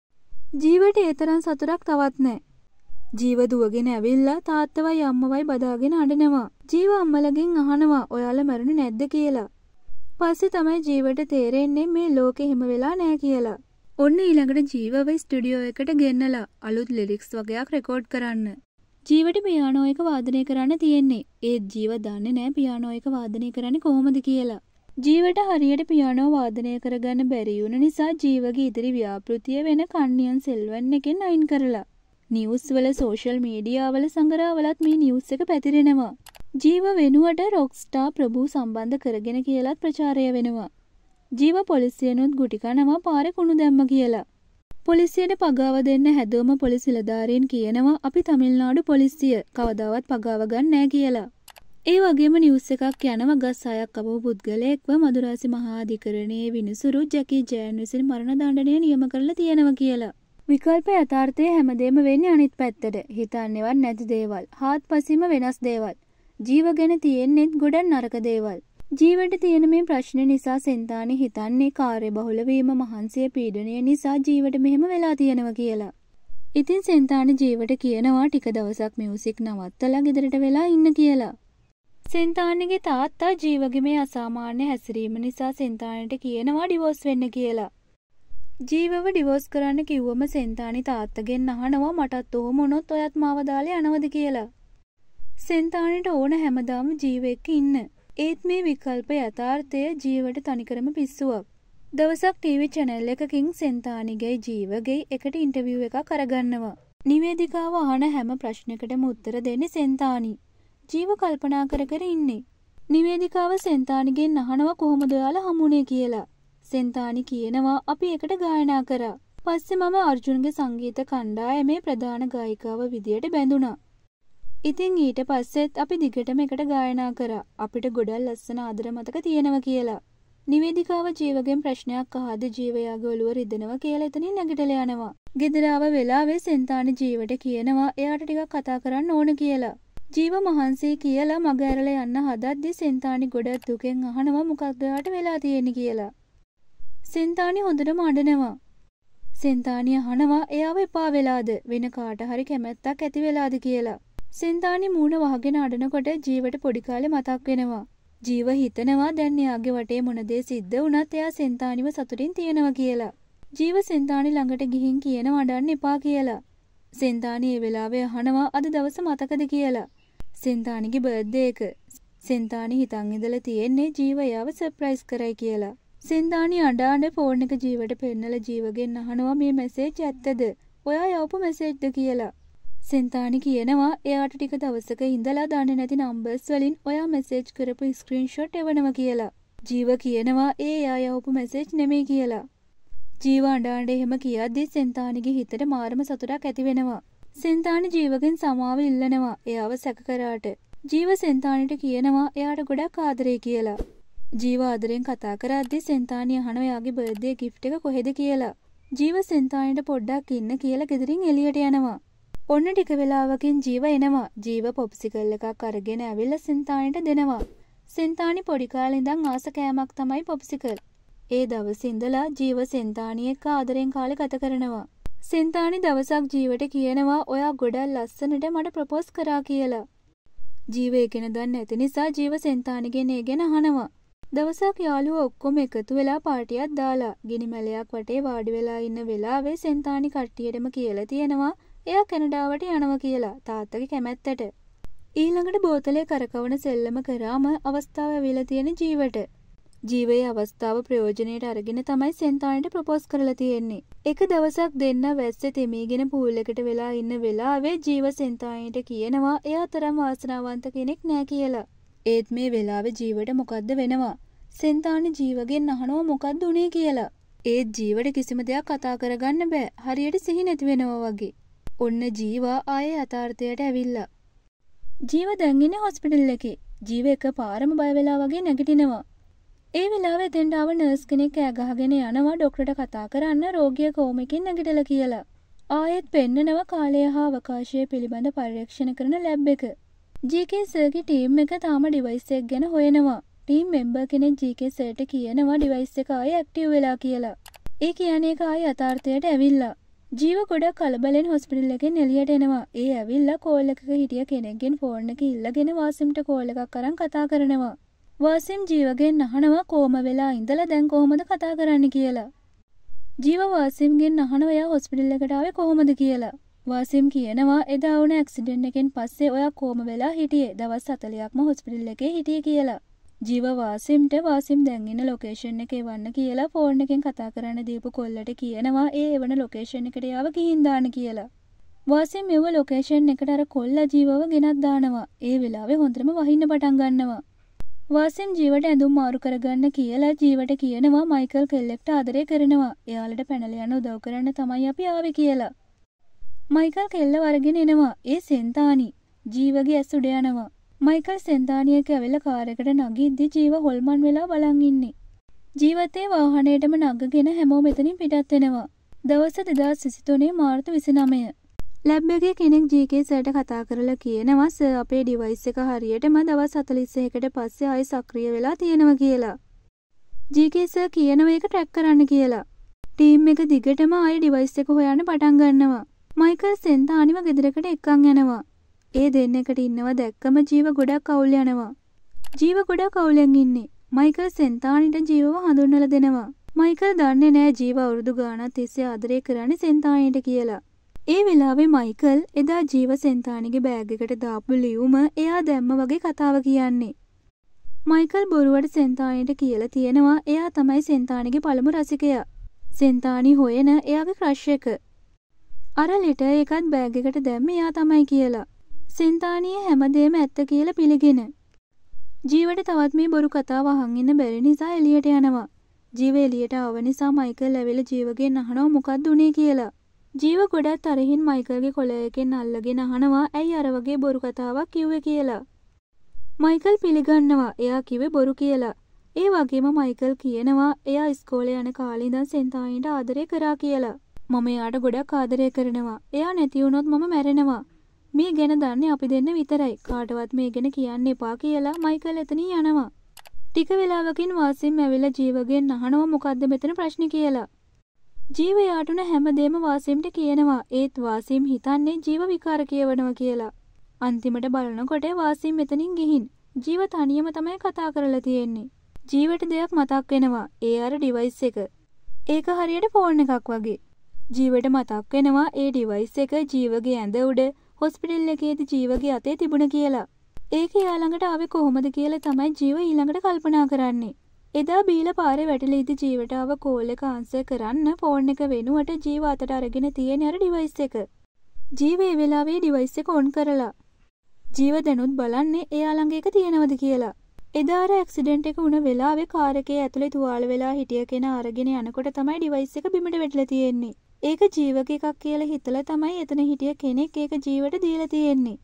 ජීවට ඒ තරම් සතුටක් තවත් නැහැ. ජීව දුවගෙන ඇවිල්ලා තාත්තවයි අම්මවයි බදාගෙන අඬනවා. ජීව අම්මලගෙන් අහනවා ඔයාලා මැරුණේ නැද්ද කියලා. පස්සේ තමයි ජීවට තේරෙන්නේ මේ ලෝකෙ හිම වෙලා නැහැ කියලා. ඔන්න ඊළඟට ජීවව ස්ටුඩියෝ එකට ගෙන්නලා අලුත් ලිරික්ස් වගේක් රෙකෝඩ් කරන්න. ජීවට පියානෝ එක වාදනය කරන්න තියෙන්නේ. ඒත් ජීව දන්නේ නැහැ පියානෝ එක වාදනය කරන්නේ කොහොමද කියලා. ජීවට හරියට පියානෝ වාදනය කරගන්න බැරි වුණ නිසා ජීවගේ ඉදිරි ව්‍යාපෘතිය වෙන කන්නියන් සෙල්වන් එකෙන් අයින් කරලා. නිවුස් වල සෝෂල් මීඩියා වල සංගරාවලත් මේ නිවුස් එක පැතිරෙනවා. ජීව වෙනුවට රොක්ස්ටාර් ප්‍රභූ සම්බන්ධ කරගෙන කියලාත් ප්‍රචාරය වෙනවා. ජීව පොලිසියනොත් ගුටි කනවා පාරේ කුණු දැම්ම කියලා. පොලිසියට පගාව දෙන්න හැදුවම පොලිස් නිලධාරීන් කියනවා අපි තමිල්නාඩු පොලිසිය කවදාවත් පගාව ගන්න නැහැ කියලා. ඒ වගේම නිවුස් එකක් යනවා ගස් හයක් කපපු පුද්ගලයෙක්ව මදුරාසි මහා අධිකරණයේ විනිසුරු ජැකි ජෑන් විසින් මරණ දඬුවම නියම කරලා තියෙනවා කියලා. විකල්ප යථාර්ථයේ හැමදේම වෙන්නේ අනිත් පැත්තට. හිතන්නේවත් නැති දේවල්. හාත්පසින්ම වෙනස් දේවල්. ජීව ගැන තියෙන්නේ ගොඩක් නරක දේවල්. ජීවට තියෙන මේ ප්‍රශ්න නිසා සෙන්තානි හිතන්නේ කාර්යබහුල වීම මහන්සිය පීඩනය නිසා ජීවට මෙහෙම වෙලා තියෙනවා කියලා. ඉතින් සෙන්තානි ජීවට කියනවා ටික දවසක් මියුසික් නවත්තලා ගෙදරට වෙලා ඉන්න කියලා. සෙන්තානිගේ තාත්තා ජීවගේ මේ අසාමාන්‍ය හැසිරීම නිසා සෙන්තානිට කියනවා ඩිවෝස් වෙන්න කියලා. ජීවව ඩිවෝස් කරන්න කිව්වම සෙන්තානි තාත්තගෙන් අහනවා මටත් ඔහොම වුණොත් ඔයත් මාව දාලා යනවද කියලා. සෙන්තානිට ඕන හැමදාම ජීව එක්ක ඉන්න. ඒත් මේ විකල්ප යථාර්ථය ජීවට තනිකරම පිස්සුවක්. දවසක් ටීවී channel එකකින් සෙන්තානිගේ ජීවගේ එකට ඉන්ටර්විව් එකක් අරගන්නවා. නිවේදිකාව අහන හැම ප්‍රශ්නයකටම උත්තර දෙන්නේ සෙන්තානි. ජීව කල්පනා කර කර ඉන්නේ. නිවේදිකාව සෙන්තානිගෙන් අහනවා කොහොමද ඔයාලා හමුුනේ කියලා. සෙන්තානි කියනවා අපි එකට ගායනා කරා. පස්සේ මම අර්ජුන්ගේ සංගීත කණ්ඩායමේ ප්‍රධාන ගායිකාව විදියට බැඳුණා. ඉතින් ඊට පස්සෙත් අපි දිගටම එකට ගායනා කරා. අපිට ගොඩක් ලස්සන ආදර මතක තියෙනවා කියලා. නිවේදිකාව ජීවගෙන් ප්‍රශ්නයක් අහද්ද ජීවයාගේ ඔළුව රිදෙනවා කියලා එතනින් නැගිටලා යනවා. ගෙදර ආව වෙලාවේ සෙන්තානි ජීවට කියනවා එයාට ටිකක් කතා කරන්න ඕන කියලා. ජීව මහන්සි කියලා මග ඇරලා යන්න හදද්දි සෙන්තානි ගොඩක් දුකෙන් අහනවා මොකක්ද එයාට වෙලා තියෙන්නේ කියලා. සෙන්තානි හොඳටම අඬනවා. සෙන්තානි අහනවා එයාව එපා වෙලාද වෙන කාට හරි කැමැත්තක් ඇති වෙලාද කියලා. සෙන්තානි මූණ වහගෙන අඬනකොට ජීවට පොඩි කාලේ මතක් වෙනවා. ජීව හිතනවා දැන් එයාගේ වටේ මොන දේ සිද්ධ වුණත් එයා සෙන්තානිව සතුටින් තියනවා කියලා. ජීව සෙන්තානි ළඟට ගිහින් කියනවා අඬන්න එපා කියලා. සෙන්තානි ඒ වෙලාවේ අහනවා අද දවස මතකද කියලා. සෙන්තානිගේ බර්ත්ඩේ එක. සෙන්තානි හිතන් ඉඳලා තියෙන්නේ ජීව එයාව සර්ප්‍රයිස් කරයි කියලා. සෙන්තානි අඬ අඬ ෆෝන් එක ජීවට පෙන්නලා ජීවගෙන් අහනවා මේ මැසේජ් ඇත්තද? ඔයා යවපු මැසේජ්ද කියලා. සෙන්තානි කියනවා එයාට ටික දවසක ඉඳලා දන්නේ නැති නම්බර්ස් වලින් ඔයා මැසේජ් කරපු ස්ක්‍රීන්ෂොට් එවනවා කියලා. ජීව කියනවා ඒ එයා යවපු මැසේජ් නෙමෙයි කියලා. ජීව අඬ අඬ එහෙම කියද්දි සෙන්තානිගේ හිතට මාරම සතුටක් ඇති වෙනවා. සෙන්තානි ජීවගෙන් සමාව ඉල්ලනවා එයාව සැක කරාට. ජීව සෙන්තානිට කියනවා එයාට ගොඩක් ආදරේ කියලා. ජීව ආදරෙන් කතා කරද්දි සෙන්තානි අහනවා එයාගේ බර්ත්ඩේ ගිෆ්ට් එක කොහෙද කියලා. ජීව සෙන්තානිට පොඩ්ඩක් ඉන්න කියලා ගෙදරින් එළියට යනවා. ඔන්න ටික වෙලාවකින් ජීව එනවා. ජීව පොප්සිකල් එකක් අරගෙන ඇවිල්ලා සෙන්තානිට දෙනවා. සෙන්තානි පොඩි කාලේ ඉඳන් ආස කෑමක් තමයි පොප්සිකල්. ඒ දවසේ ඉඳලා ජීව සෙන්තානි එක්ක ආදරෙන් කාලේ ගත කරනවා. සෙන්තානි දවසක් ජීවට කියනවා ඔයා ගොඩක් ලස්සනට මට ප්‍රොපෝස් කරා කියලා. ජීව ඒ ගැන දන්නේ නැති නිසා ජීව සෙන්තානිගෙන් ඒ ගැන අහනවා. දවසක් යාළුවෝ ඔක්කොම එකතු වෙලා පාටියක් දාලා ගිනි මැලයක් වටේ වාඩි වෙලා ඉන්න වෙලාවේ සෙන්තානි කට්ටියටම කියලා තියෙනවා එයා කැනඩාවට යනවා කියලා තාත්තගේ කැමැත්තට. ඊළඟට බෝතලේ කරකවන සෙල්ලම කරාම අවස්ථාව ඇවිල්ලා තියෙන ජීවට. ජීවයේ අවස්ථාව ප්‍රයෝජනයට අරගෙන තමයි සෙන්තානිට ප්‍රොපෝස් කරලා තියෙන්නේ. එක දවසක් දෙන්න වැස්සේ තෙමීගෙන පූල් එකට වෙලා ඉන්න වෙලාවේ ජීව සෙන්තානිට කියනවා එයා තරම් වාසනාවන්ත කෙනෙක් නෑ කියලා. ඒත් මේ වෙලාවේ ජීවට මොකද්ද වෙනවා? සෙන්තානි ජීවගෙන් අහනවා මොකද්ද උනේ කියලා. ඒත් ජීවට කිසිම දෙයක් කතා කරගන්න බෑ. හරියට සිහි නැති වෙනවා වගේ. ඔන්න ජීවා ආයේ යථාර්ථයට ඇවිල්ලා. ජීව දැන් ඉන්නේ හොස්පිටල් එකේ. ජීව එක පාරම බය වෙලා වගේ නැගිටිනවා. ඒ වෙලාවේ එතෙන්ට ආව නර්ස් කෙනෙක් ඈ ගහගෙන යනවා ડોක්ටර්ට කතා කරන්න රෝගියා කොහොමකින් නැගිටලා කියලා. ආයෙත් පෙන්නනවා කාලය හා අවකාශය පිළිබඳ පරීක්ෂණ කරන ලැබ් එක. ජී කේ සර්ගේ ටීම් එක තාම ඩිවයිස් එක ගැන හොයනවා. ටීම් මෙම්බර් කෙනෙක් ජී කේ සර්ට කියනවා ඩිවයිස් එක ආයෙ ඇක්ටිව් වෙලා කියලා. ඒ කියන්නේ ඒක ආයෙ යථාර්ථයට ඇවිල්ලා. ජීව ගොඩක් කලබලෙන් හොස්පිටල් එකෙන් එළියට එනවා. ඒ ඇවිල්ලා කෝල් එකක හිටිය කෙනෙක්ගෙන් ෆෝන් එක ඉල්ලගෙන වාසිම්ට කෝල් එකක් අරන් කතා කරනවා. වාසිම් ජීවගෙන් අහනවා කොහම වෙලා ඉඳලා දැන් කොහොමද කතා කරන්න කියලා. ජීව වාසිම්ගෙන් අහනවා එයා හොස්පිටල් එකට ආවේ කොහොමද කියලා. වාසිම් කියනවා එදා වුණ ඇක්සිඩන්ට් එකෙන් පස්සේ ඔයා කොහම වෙලා හිටියේ දවස් හතළිහක්ම හොස්පිටල් එකේ හිටියේ කියලා. ජීව වාසිම්ට වාසිම් දැන් ඉන්න ලොකේෂන් එක එවන්න කියලා ෆෝන් එකෙන් කතා කරන්න දීපු කොල්ලට කියනවා ඒ එවන ලොකේෂන් එකට යාව ගිහින් දාන්න කියලා. වාසිම් එව ලොකේෂන් එකට අර කොල්ලා ජීවව ගෙනත් දානවා. ඒ වෙලාවේ හොඳටම වහින්න පටන් ගන්නවා. වාසිම් ජීවට ඇඳුම් මාරු කරගන්න කියලා ජීවට කියනවා මයිකල් කෙල්ලෙක්ට ආදරය කරනවා. එයාලට පැනලා යන උදව් කරන්න තමයි අපි ආවේ කියලා. මයිකල් කෙල්ලව අරගෙන එනවා. ඒ සෙන්තානි ජීවගේ ඇස් උඩ යනවා. මයිකල් සෙන්තානියක ඇවිල්ලා කාර් එකට නගිද්දි ජීව හොල්මන් වෙලා බලන් ඉන්නේ. ජීවතේ වාහනේටම නගගෙන හැමෝම එතනින් පිටත් වෙනවා. දවස් දෙදාස් විසිතුනේ මාර්තු විසිනවය. ලැබ් එකේ කෙනෙක් ජී කේ සර්ට කතා කරලා කියනවා සර් අපේ ඩිවයිස් එක හරියටම දවස් හතළිස් එකකට පස්සේ ආයෙ සක්‍රිය වෙලා තියෙනවා කියලා. ජී කේ සර් කියනවා ඒක ට්‍රැක් කරන්න කියලා. ටීම් එක දිගටම ආයෙ ඩිවයිස් එක හොයන්න පටන් ගන්නවා. මයිකල් සෙන්තානිව ගෙදරකට එක්කන් යනවා. ඒ දෙන්නෙකුට ඉන්නව දැක්කම ජීව ගොඩක් අවුල් යනවා. ජීව ගොඩක් අවුලෙන් ඉන්නේ. මයිකල් සෙන්තානිට ජීවව හඳුන්වලා දෙනවා. මයිකල් දන්නේ නෑ ජීව අවුරුදු ගාණක් තිස්සේ ආදරය කරන්නේ සෙන්තානිට කියලා. ඒ වෙලාවේ මයිකල් එදා ජීව සෙන්තානිගේ බෑග් එකට දාපු ලියුම එයා දැම්ම වගේ කතාව කියන්නේ. මයිකල් බොරුවට සෙන්තානිට කියලා තියෙනවා එයා තමයි සෙන්තානිගේ පළමු රසිකයා. සෙන්තානි හොයන එයාගේ ක්‍රෂ් එක. අර ලෙටර් එකත් බෑග් එකට දැම්ම එයා තමයි කියලා. සෙන්තානිය හැමදේම ඇත්ත කියලා පිළිගෙන. ජීවට තවත් මේ බොරු කතාව අහන් ඉන්න බැරි නිසා එළියට යනවා. ජීව එළියට ආව නිසා මයිකල් ඇවිල්ලා ජීවගෙන් අහනවා මොකක්ද උනේ කියලා. ජීව ගොඩක් තරහින් මයිකල්ගේ කොළයකින් අල්ලගෙන අහනවා ඇයි අර වගේ බොරු කතාවක් කිව්වේ කියලා. මයිකල් පිළිගන්නවා එයා කිව්වේ බොරු කියලා. ඒ වගේම මයිකල් කියනවා එයා ඉස්කෝලේ යන කාලේ ඉඳන් සෙන්තානිට ආදරය කරා කියලා. මම එයාට ගොඩක් ආදරය කරනවා. එයා නැති වුණොත් මම මැරෙනවා. මේ ගැන දන්නේ අපි දෙන්න විතරයි. කාටවත් මේ ගැන කියන්න එපා කියලා මයිකල් එතනින් යනවා. ටික වෙලාවකින් වාසිම් ඇවිල්ලා ජීවගෙන් අහනවා මොකද්ද මෙතන ප්‍රශ්නේ කියලා. ජීව යාටුන හැමදේම වාසිම්ට කියනවා. ඒත් වාසිම් හිතන්නේ ජීව විකාර කියවනවා කියලා. අන්තිමට බලනකොට වාසිම් මෙතනින් ගිහින් ජීව තනියම තමයි කතා කරලා තියෙන්නේ. ජීවට දෙයක් මතක් වෙනවා. ඒ අර ඩිවයිස් එක. ඒක හරියට ෆෝන් එකක් වගේ. ජීවට මතක් වෙනවා ඒ ඩිවයිස් එක ජීවගේ ඇඳ උඩ හොස්පිටල් එකේදී ජීවගේ අතේ තිබුණ කියලා. ඒක යා ළඟට ආවේ කොහොමද කියලා තමයි ජීව ඊළඟට කල්පනා කරන්නේ. එදා බීලා පාරේ වැටිලා ඉඳි ජීවට ආව කෝල් එක ආන්සර් කරන්න ෆෝන් එක වෙනුවට ජීව අතට අරගෙන තියෙන අර ඩිවයිස් එක. ජීව ඒ වෙලාවේ ඩිවයිස් එක ඔන් කරලා. ජීව දැනුත් බලන්නේ එයා ළඟ එක තියෙනවද කියලා. එදා අර ඇක්සිඩන්ට් එක වුණ වෙලාවේ කාර් එකේ ඇතුලේ තුවාල වෙලා හිටිය කෙනා අරගෙන යනකොට තමයි ඩිවයිස් එක බිමට වැටිලා තියෙන්නේ. ඒක ජීවක එකක් කියලා හිතලා තමයි එතන හිටිය කෙනෙක් ඒක ජීවට දීලා තියෙන්නේ.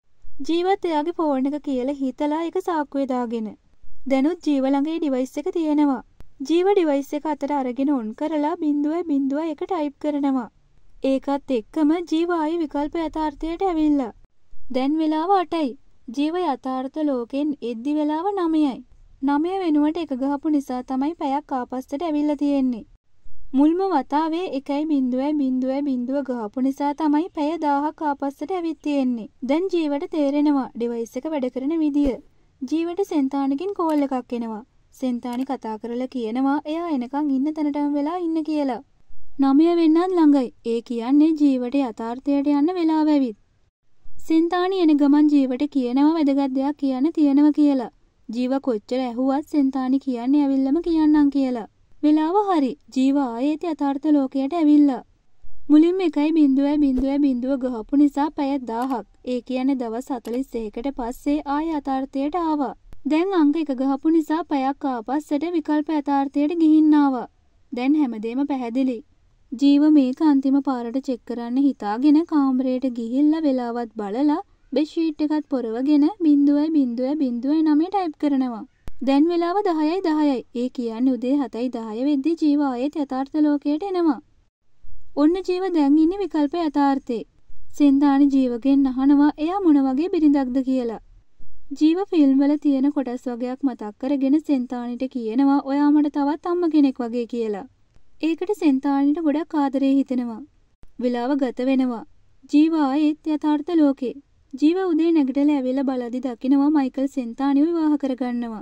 ජීවත් එයාගේ ෆෝන් එක කියලා හිතලා ඒක සාක්කුවේ දාගෙන. දැනුත් ජීව ළඟ ඒ ඩිවයිස් එක තියෙනවා. ජීව ඩිවයිස් එක අතට අරගෙන ඔන් කරලා බිංදුවයි බිංදුවයි එක ටයිප් කරනවා. ඒකත් එක්කම ජීව ආයි විකල්ප යථාර්ථයට ඇවිල්ලා. දැන් වෙලාව අටයි. ජීව යථාර්ථ ලෝකෙන් එද්දි වෙලාව නවයයි. නවය වෙනුවට එක ගහපු නිසා තමයි පැයක් ආපස්සට ඇවිල්ලා තියෙන්නේ. මුල්ම වතාවේ එකයි බිංදුවයි බිංදුවයි බිංදුව ගහපු නිසා තමයි පැය දහයක් ආපස්සට ඇවිත් තියෙන්නේ. දැන් ජීවට තේරෙනවා ඩිවයිස් එක වැඩ කරන විදිය. ජීවට සෙන්තානකින් කෝල් එකක් එනවා. සෙන්තානි කතා කරලා කියනවා එයා එනකන් ඉන්න තැනටම වෙලා ඉන්න කියලා. නවය වෙන්නත් ළඟයි. ඒ කියන්නේ ජීවට යථාර්ථයට යන්න වෙලාව ඇවිත්. සෙන්තානි එන ගමන් ජීවට කියනවා වැදගත් දෙයක් කියන්න තියෙනවා කියලා. ජීව කොච්චර ඇහුවත් සෙන්තානි කියන්නේ ඇවිල්ලම කියන්නම් කියලා. වෙලාව හරි. ජීව ආයෙත් යථාර්ථ ලෝකයට ඇවිල්ලා. මුලින්ම එකයි බිංදුවයි බිංදුවයි බිංදුව ගහපු නිසා පැය දහයක්. ඒ කියන්නේ දවස් හතළිස් එකකට පස්සේ ආය යථාර්ථයට ආවා. දැන් අංක එක ගහපු නිසා පැයක් ආපස්සට විකල්ප යථාර්ථයට ගිහින් ආවා. දැන් හැමදේම පැහැදිලි. ජීව මේක අන්තිම පාරට චෙක් කරන්න හිතාගෙන කාමරයට ගිහිල්ලා වෙලාවත් බලලා බෙඩ් ෂීට් එකත් පොරවගෙන බිංදුවයි බිංදුවයි බිංදුවයි නවය ටයිප් කරනවා. දැන් වෙලාව දහයයි දහයයි. ඒ කියන්නේ උදේ හතයි දහය වෙද්දී ජීව ආයෙත් යථාර්ථ ලෝකයට එනවා. ඔන්න ජීව දැන් ඉන්නේ විකල්ප යථාර්ථේ. සෙන්තානි ජීවගෙන් අහනවා එයා මොන වගේ බිරිඳක්ද කියලා. ජීව ෆිල්ම් වල තියෙන කොටස් වගේක් මතක් කරගෙන සෙන්තානිට කියනවා ඔයා මට තවත් අම්ම කෙනෙක් වගේ කියලා. ඒකට සෙන්තානිට ගොඩක් ආදරේ හිතෙනවා. වෙලාව ගත වෙනවා. ජීව ආයෙත් යථාර්ථ ලෝකේ. ජීව උදේ නැගිටලා ඇවිල්ලා බලද්දි දකිනවා මයිකල් සෙන්තානිව විවාහ කරගන්නවා.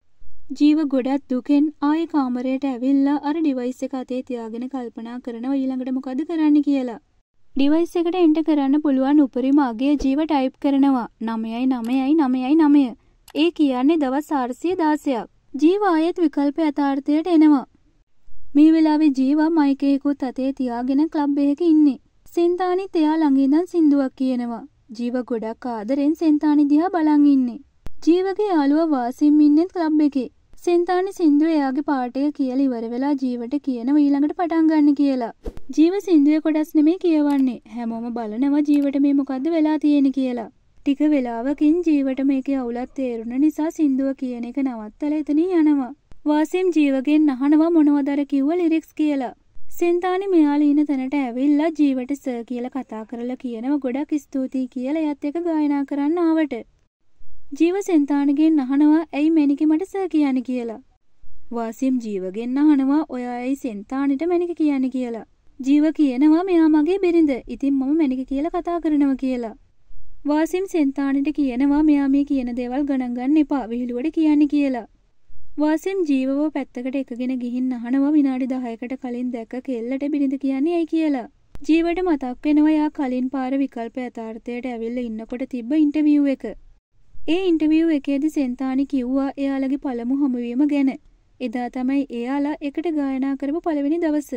ජීව ගොඩක් දුකෙන් ආයෙ කාමරයට ඇවිල්ලා අර ඩිවයිස් එක අතේ තියාගෙන කල්පනා කරනවා ඊළඟට මොකද කරන්න කියලා. ඩිවයිස් එකට එන්ටර් කරන්න පුළුවන් උපරිම අගය ජීව ටයිප් කරනවා නවයයි නවයයි නවයයි නවය. ඒ කියන්නේ දවස් හාරසිය දාසයක්. ජීව ආයෙත් විකල්ප යථාර්ථයට එනවා. මේ වෙලාවේ ජීව මයික් එකකුත් අතේ තියාගෙන ක්ලබ් එකක ඉන්නේ. සෙන්තානිත් එයා ළඟ ඉඳන් සින්දුවක් කියනවා. ජීව ගොඩක් ආදරෙන් සෙන්තානි දිහා බලන් ඉන්නේ. ජීවගේ යාළුවා වාසිම් ඉන්නේ ක්ලබ් එකේ. සෙන්තානි සින්දුව එයාගේ පාට එක කියලා ඉවර වෙලා ජීවට කියනවා ඊළඟට පටන් ගන්න කියලා. ජීව සින්දුවේ කොටස් නෙමෙයි කියවන්නේ. හැමෝම බලනවා ජීවට මේ මොකද්ද වෙලා තියෙන්නේ කියලා. ටික වෙලාවකින් ජීවට මේකේ අවුලක් තේරුණ නිසා සින්දුව කියන එක නවත්තලා එතනින් යනවා. වාසිම් ජීවගෙන් අහනවා මොනවද අර කිව්ව ලිරික්ස් කියලා. සෙන්තානි මෙයාලා ඉන්න තැනට ඇවිල්ලා ජීවට සර් කියලා කතා කරලා කියනවා ගොඩක් ස්තුතියි කියලා එයත් එක ගායනා කරන්න ආවට. ජීව සෙන්තානිගෙන් අහනවා ඇයි මැනික මට සර් කියන්නේ කියලා. වාසිම් ජීවගෙන් අහනවා ඔයා ඇයි සෙන්තානිට මැනික කියන්නේ කියලා. ජීව කියනවා මෙයා මගේ බිරිඳ. ඉතින් මම මැනික කියලා කතා කරනවා කියලා. වාසිම් සෙන්තානිට කියනවා මෙයා මේ කියන දේවල් ගණන් ගන්න එපා විහිළුවට කියන්නේ කියලා. වාසිම් ජීවව පැත්තකට එකගෙන ගිහින් අහනවා විනාඩි දහයකට කලින් දැක්ක කෙල්ලට බිරිඳ කියන්නේ ඇයි කියලා. ජීවට මතක් වෙනවා යා කලින් පාර විකල්ප යථාර්ථයට ඇවිල්ලා ඉන්නකොට තිබ්බ ඉන්ටර්විව් එක. ඒ ඉන්ටර්විව් එකේදී සෙන්තානි කිව්වා එයාලගේ පළමු හමුවීම ගැන. එදා තමයි එයාලා එකට ගායනා කරපු පළවෙනි දවස.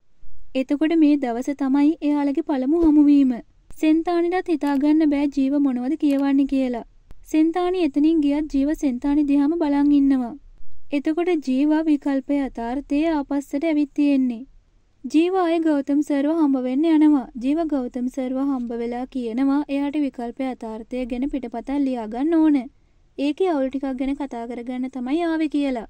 එතකොට මේ දවස තමයි එයාලගේ පළමු හමුවීම. සෙන්තානිටත් හිතාගන්න බෑ ජීව මොනවද කියවන්නේ කියලා. සෙන්තානි එතනින් ගියත් ජීව සෙන්තානි දිහාම බලන් ඉන්නවා. එතකොට ජීව විකල්ප යථාර්ථයේ ආපස්සට ඇවිත් තියෙන්නේ. ජීව ආයේ ගෞතම් සර්ව හම්බ වෙන්න යනවා. ජීව ගෞතම් සර්ව හම්බ වෙලා කියනවා එයාට විකල්ප යථාර්ථය ගැන පිටපතක් ලියා ගන්න ඕන. ඒකේ අවුල් ටිකක් ගැන කතා කරගන්න තමයි ආවේ කියලා.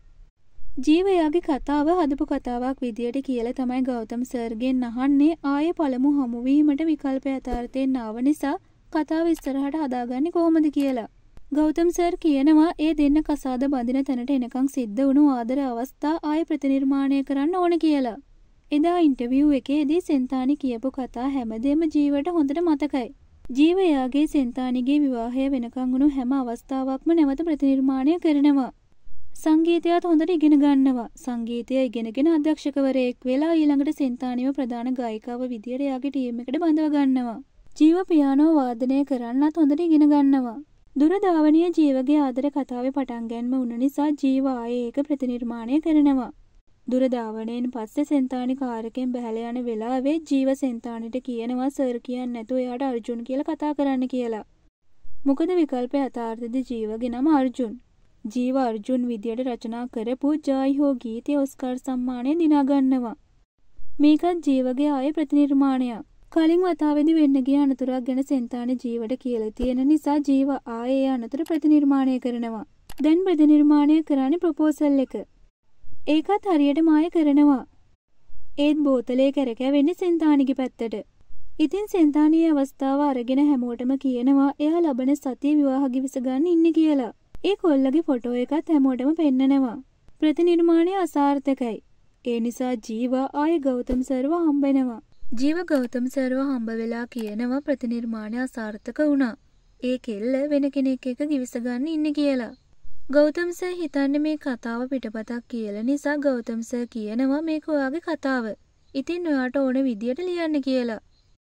ජීව එයාගේ කතාව හදපු කතාවක් විදියට කියලා තමයි ගෞතම් සර්ගෙන් අහන්නේ ආයේ පළමු හමුවීමට විකල්ප යථාර්ථයෙන් ආව නිසා කතාව ඉස්සරහට හදාගන්නේ කොහොමද කියලා. ගෞතම් සර් කියනවා ඒ දෙන්න කසාද බඳින තැනට එනකන් සිද්ධ වුණු ආදර අවස්ථා ආයෙ ප්‍රතිනිර්මාණය කරන්න ඕන කියලා. එදා ඉන්ටර්විව් එකේදී සෙන්තානි කියපු කතා හැමදේම ජීවට හොඳට මතකයි. ජීව එයාගේ සෙන්තානිගේ විවාහය වෙනකන් වුණු හැම අවස්ථාවක්ම නැවත ප්‍රතිනිර්මාණය කරනවා. සංගීතයත් හොඳට ඉගෙන ගන්නවා. සංගීතය ඉගෙනගෙන අධ්‍යක්ෂකවරයෙක් වෙලා ඊළඟට සෙන්තානිව ප්‍රධාන ගායිකාව විදියට එයාගේ ටීම් එකට බඳව ගන්නවා. ජීව පියානෝ වාදනය කරන්නත් හොඳට ඉගෙන ගන්නවා. දුරධාවනීය ජීවගේ ආදර කතාවේ පටන් ගැනීම වුණ නිසා ජීව ආයේ ඒක ප්‍රතිනිර්මාණය කරනවා. දුරධාවනයෙන් පස්සේ සෙන්තානි කාරකෙන් බැහැලා යන වෙලාවේ ජීව සෙන්තානිට කියනවා සර් කියන්නේ නැතුව එයාට අර්ජුන් කියලා කතා කරන්න කියලා. මොකද විකල්ප යථාර්ථයේ ජීවගේ නම අර්ජුන්. ජීව අර්ජුන් විදියට රචනා කරපු ජායි හෝ ගීතය ඔස්කාර් සම්මානය දිනා ගන්නවා. මේකත් ජීවගේ ආයේ ප්‍රතිනිර්මාණයක්. කලින් වතාවේදී වෙන්න ගිය අනතුරක් ගැන සෙන්තානි ජීවට කියලා තියෙන නිසා ජීව ආයේ ඒ අනතුර ප්‍රතිනිර්මාණය කරනවා. දැන් ප්‍රතිනිර්මාණය කරන්නේ ප්‍රොපෝසල් එක. ඒකත් හරියටම ආයේ කරනවා. ඒත් බෝතලේ කරකැවෙන්නේ සෙන්තානිගේ පැත්තට. ඉතින් සෙන්තානියේ අවස්ථාව අරගෙන හැමෝටම කියනවා එයා ලබන සතියේ විවාහ ගිවිස ගන්න ඉන්නේ කියලා. ඒ කොල්ලගේ ෆොටෝ එකත් හැමෝටම පෙන්නනවා. ප්‍රතිනිර්මාණය අසාර්ථකයි. ඒ නිසා ජීව ආයේ ගෞතම් සර්ව හම්බ වෙනවා. ජීව ගෞතම් සර්ව හම්බ වෙලා කියනවා ප්‍රතිනිර්මාණය අසාර්ථක වුණා. ඒ කෙල්ල වෙන කෙනෙක් එක්ක ගිවිස ගන්න ඉන්නේ කියලා. ගෞතම් සර් හිතන්නේ මේ කතාව පිටපතක් කියලා නිසා ගෞතම් සර් කියනවා මේක ඔයාගේ කතාව. ඉතින් ඔයාට ඕන විදියට ලියන්න කියලා.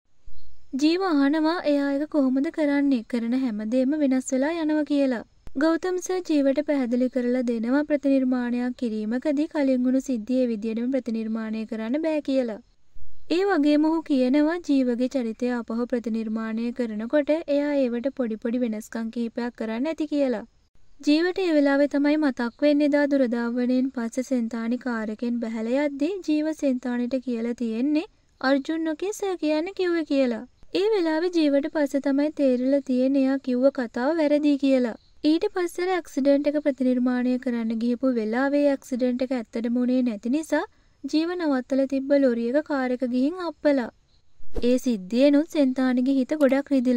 ජීව අහනවා එයා ඒක කොහොමද කරන්නේ? කරන හැමදේම වෙනස් වෙලා යනවා කියලා. ගෞතම් සර් ජීවට පැහැදිලි කරලා දෙනවා ප්‍රතිනිර්මාණයක් කිරීමකදී කලින් වුණු සිද්ධියේ විදියටම ප්‍රතිනිර්මාණය කරන්න බෑ කියලා. ඒ වගේම ඔහු කියනවා ජීවගේ චරිතය අපහු ප්‍රතිනිර්මාණය කරනකොට එයා ඒවට පොඩි පොඩි වෙනස්කම් කිහිපයක් කරන්න ඇති කියලා. ජීවට ඒ වෙලාවේ තමයි මතක් වෙන්නේ දා දුරදාවණයෙන් පස්සේ සෙන්තානි කාරකෙන් බැහැලා යද්දී ජීව සෙන්තානිට කියලා තියෙන්නේ අර්ජුන් නොකිය සර් කියන්නේ කිව්වේ කියලා. ඒ වෙලාවේ ජීවට පස්සේ තමයි තේරිලා තියෙන්නේ එයා කිව්ව කතාව වැරදි කියලා. ඊට පස්සේ ඇක්සිඩන්ට් එක ප්‍රතිනිර්මාණය කරන්න ගිහපු වෙලාවේ ඇක්සිඩන්ට් එක ඇත්තටම උනේ නැති නිසා ජීව නවත්තලා තිබ්බ ලොරි එක කාර් එක ගිහින් අප්පලා. ඒ සිද්ධියෙනුත් සෙන්තානිගේ හිත ගොඩක් රිදිලා.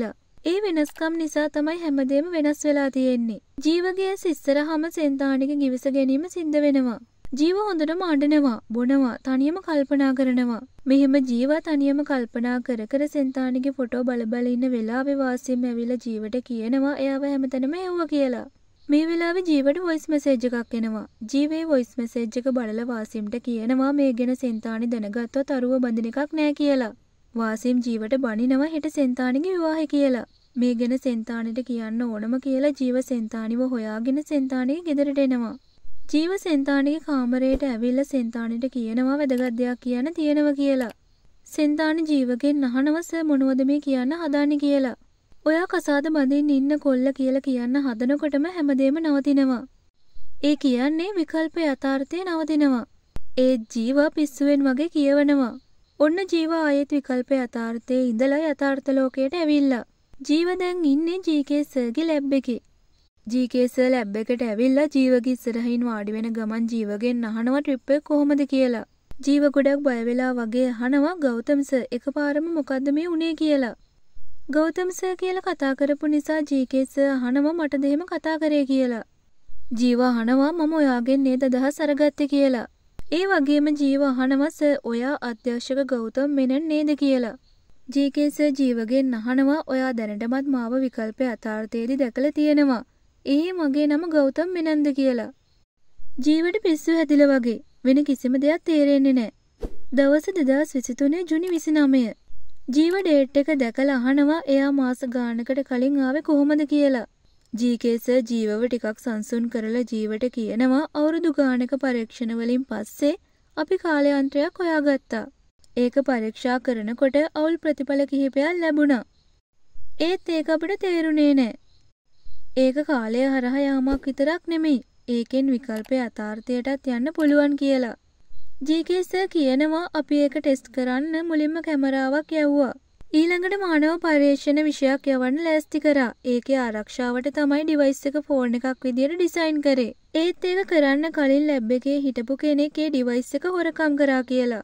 ඒ වෙනස්කම් නිසා තමයි හැමදේම වෙනස් වෙලා තියෙන්නේ. ජීවගේ ඉස්සරහම සෙන්තානික ගිවිස ගැනීම සිද්ධ වෙනවා. ජීව හොඳටම අඬනවා, බොනවා, තනියම කල්පනා කරනවා. මෙහෙම ජීව තනියම කල්පනා කර කර සෙන්තානිගේ ෆොටෝ බල බල ඉන්න වෙලාවේ වාසියම ඇවිල්ලා ජීවට කියනවා එයාව හැමතැනම එව්වා කියලා. මේ වෙලාවේ ජීවට වොයිස් මෙසේජ් එකක් එනවා. ජීවේ වොයිස් මෙසේජ් එක බලලා වාසිම්ට කියනවා මේ ගැන සෙන්තානි දැනගත්තොත් අරුව බඳින එකක් නෑ කියලා. වාසිම් ජීවට බනිනවා හෙට සෙන්තානිගේ විවාහය කියලා. මේ ගැන සෙන්තානිට කියන්න ඕනම කියලා ජීව සෙන්තානිව හොයාගෙන සෙන්තානිගේ ගෙදරට එනවා. ජීව සෙන්තානිගේ කාමරයට ඇවිල්ලා සෙන්තානිට කියනවා වැදගත් දෙයක් කියන්න තියෙනවා කියලා. සෙන්තානි ජීවගෙන් අහනවා සර් මොනවද මේ කියන්න හදාන්නේ කියලා. ඔයා කසාද බඳින්න ඉන්න කොල්ල කියලා කියන්න හදනකොටම හැමදේම නවතිනවා. ඒ කියන්නේ විකල්ප යථාර්ථය නවතිනවා. ඒ ජීව පිස්සුවෙන් වගේ කියවනවා. ඔන්න ජීව ආයෙත් විකල්ප යථාර්ථයේ ඉඳලා යථාර්ථ ලෝකයට ඇවිල්ලා. ජීව දැන් ඉන්නේ ජී.කේ සර්ගේ ලැබ් එකේ. ජී.කේ සර් ලැබ් එකට ඇවිල්ලා ජීවගේ ඉස්සරහින් වාඩි වෙන ගමන් ජීවගෙන් අහනවා ට්‍රිප් එක කොහොමද කියලා. ජීව ගොඩක් බය වෙලා වගේ අහනවා ගෞතම් සර් එකපාරම මොකද්ද මේ උනේ කියලා. ගෞතම් සර් කියලා කතා කරපු නිසා ජී.කේ සර් අහනවා මටද එහෙම කතා කරේ කියලා. ජීව අහනවා මම ඔයාගෙන් නේද අදහස් අරගත්තේ කියලා. ඒ වගේම ජීව අහනවා සර් ඔයා අධ්‍යක්ෂක ගෞතම් මෙනන් නේද කියලා. ජී.කේ සර් ජීවගෙන් අහනවා ඔයා දැනටමත් මාව විකල්ප යථාර්ථයේදී දැකලා තියෙනවා. ඒ මගේ නම ගෞතම් මෙනන්ද කියලා. ජීවට පිස්සු හැදිලා වගේ වෙන කිසිම දෙයක් තේරෙන්නේ නැහැ. දවස් දෙදාස් විසිතුනේ ජුනි විසිනවය. ජීව ඩේට් එක දැකලා අහනවා එයා මාස ගානකට කලින් ආවේ කොහොමද කියලා. ජී.කේ සර් ජීවව ටිකක් සංසුන් කරලා ජීවට කියනවා අවුරුදු ගානක පරීක්ෂණ වලින් පස්සේ අපි කාලයන්ත්‍රයක් හොයාගත්තා. ඒක පරීක්ෂා කරනකොට අවුල් ප්‍රතිඵල කිහිපයක් ලැබුණා. ඒත් ඒක අපිට තේරුනේ නැහැ. ඒක කාලය හරහා යාමක් විතරක් නෙමෙයි. ඒකෙන් විකල්ප යථාර්ථයටත් යන්න පුළුවන් කියලා. ජී.කේ සර් කියනවා අපි ඒක ටෙස්ට් කරන්න මුලින්ම කැමරාවක් යවුවා. ඊළඟට මානව පර්යේෂණ විෂයක් යවන්න ලෑස්ති කරා. ඒකේ ආරක්ෂාවට තමයි ඩිවයිස් එක ෆෝන් එකක් විදියට ඩිසයින් කරේ. ඒත් ඒක කරන්න කලින් ලැබ් එකේ හිටපු කෙනෙක් ඒ ඩිවයිස් එක හොරකම් කරා කියලා.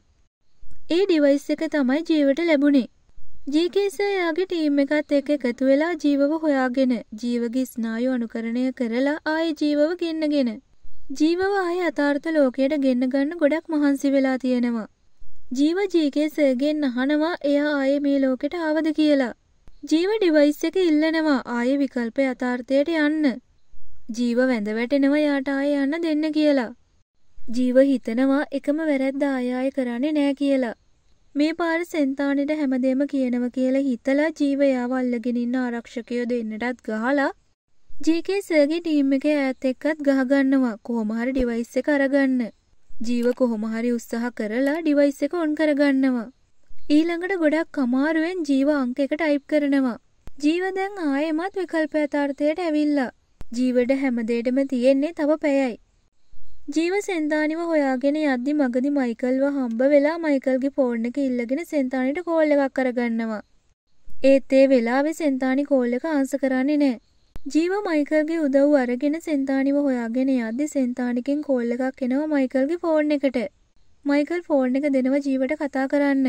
ඒ ඩිවයිස් එක තමයි ජීවට ලැබුණේ. ජී.කේ සර් යාගේ ටීම් එකත් එක්ක එකතු වෙලා ජීවව හොයාගෙන ජීවගේ ස්නායු අනුකරණය කරලා ආයේ ජීවව ගෙන්නගෙන ජීවව ආයේ යථාර්ථ ලෝකයට ගෙන්න ගන්න ගොඩක් මහන්සි වෙලා තියෙනවා. ජීව ජී.කේ සර්ගෙන් අහනවා එයා ආයේ මේ ලෝකෙට ආවද කියලා. ජීව ඩිවයිස් එක ඉල්ලනවා ආයේ විකල්ප යථාර්ථයට යන්න. ජීව වැඳ වැටෙනවා යාට ආයේ යන්න දෙන්න කියලා. ජීව හිතනවා එකම වැරැද්ද ආයෙ ආයෙ කරන්නේ නෑ කියලා. මේ පාර සෙන්තානෙට හැමදේම කියනවා කියලා හිතලා ජීව යාව අල්ලගෙන ඉන්න ආරක්ෂකයෝ දෙන්නටත් ගහලා ජී.කේ සර්ගේ ටීම් එකේ ඈත් එක්කත් ගහ ගන්නවා කොහොම හරි ඩිවයිස් එක අරගන්න. ජීව කොහොම හරි උත්සාහ කරලා ඩිවයිස් එක ඔන් කරගන්නවා. ඊළඟට ගොඩක් අමාරුවෙන් ජීව අංක එක ටයිප් කරනවා. ජීව දැන් ආයෙමත් විකල්ප යථාර්ථයට ඇවිල්ලා. ජීවට හැමදේටම තියෙන්නේ තව පැයයි. ජීව සෙන්තානිව හොයාගෙන යද්දි මගදී මයිකල්ව හම්බ වෙලා මයිකල්ගේ ෆෝන් එක ඉල්ලගෙන සෙන්තානිට කෝල් එකක් කරගන්නවා. ඒත් ඒ වෙලාවේ සෙන්තානි කෝල් එක ආන්සර් කරන්නේ නැහැ. ජීව මයිකල්ගේ උදව් අරගෙන සෙන්තානිව හොයාගෙන යද්දි සෙන්තානිකෙන් කෝල් එකක් එනවා මයිකල්ගේ ෆෝන් එකට. මයිකල් ෆෝන් එක දෙනවා ජීවට කතා කරන්න.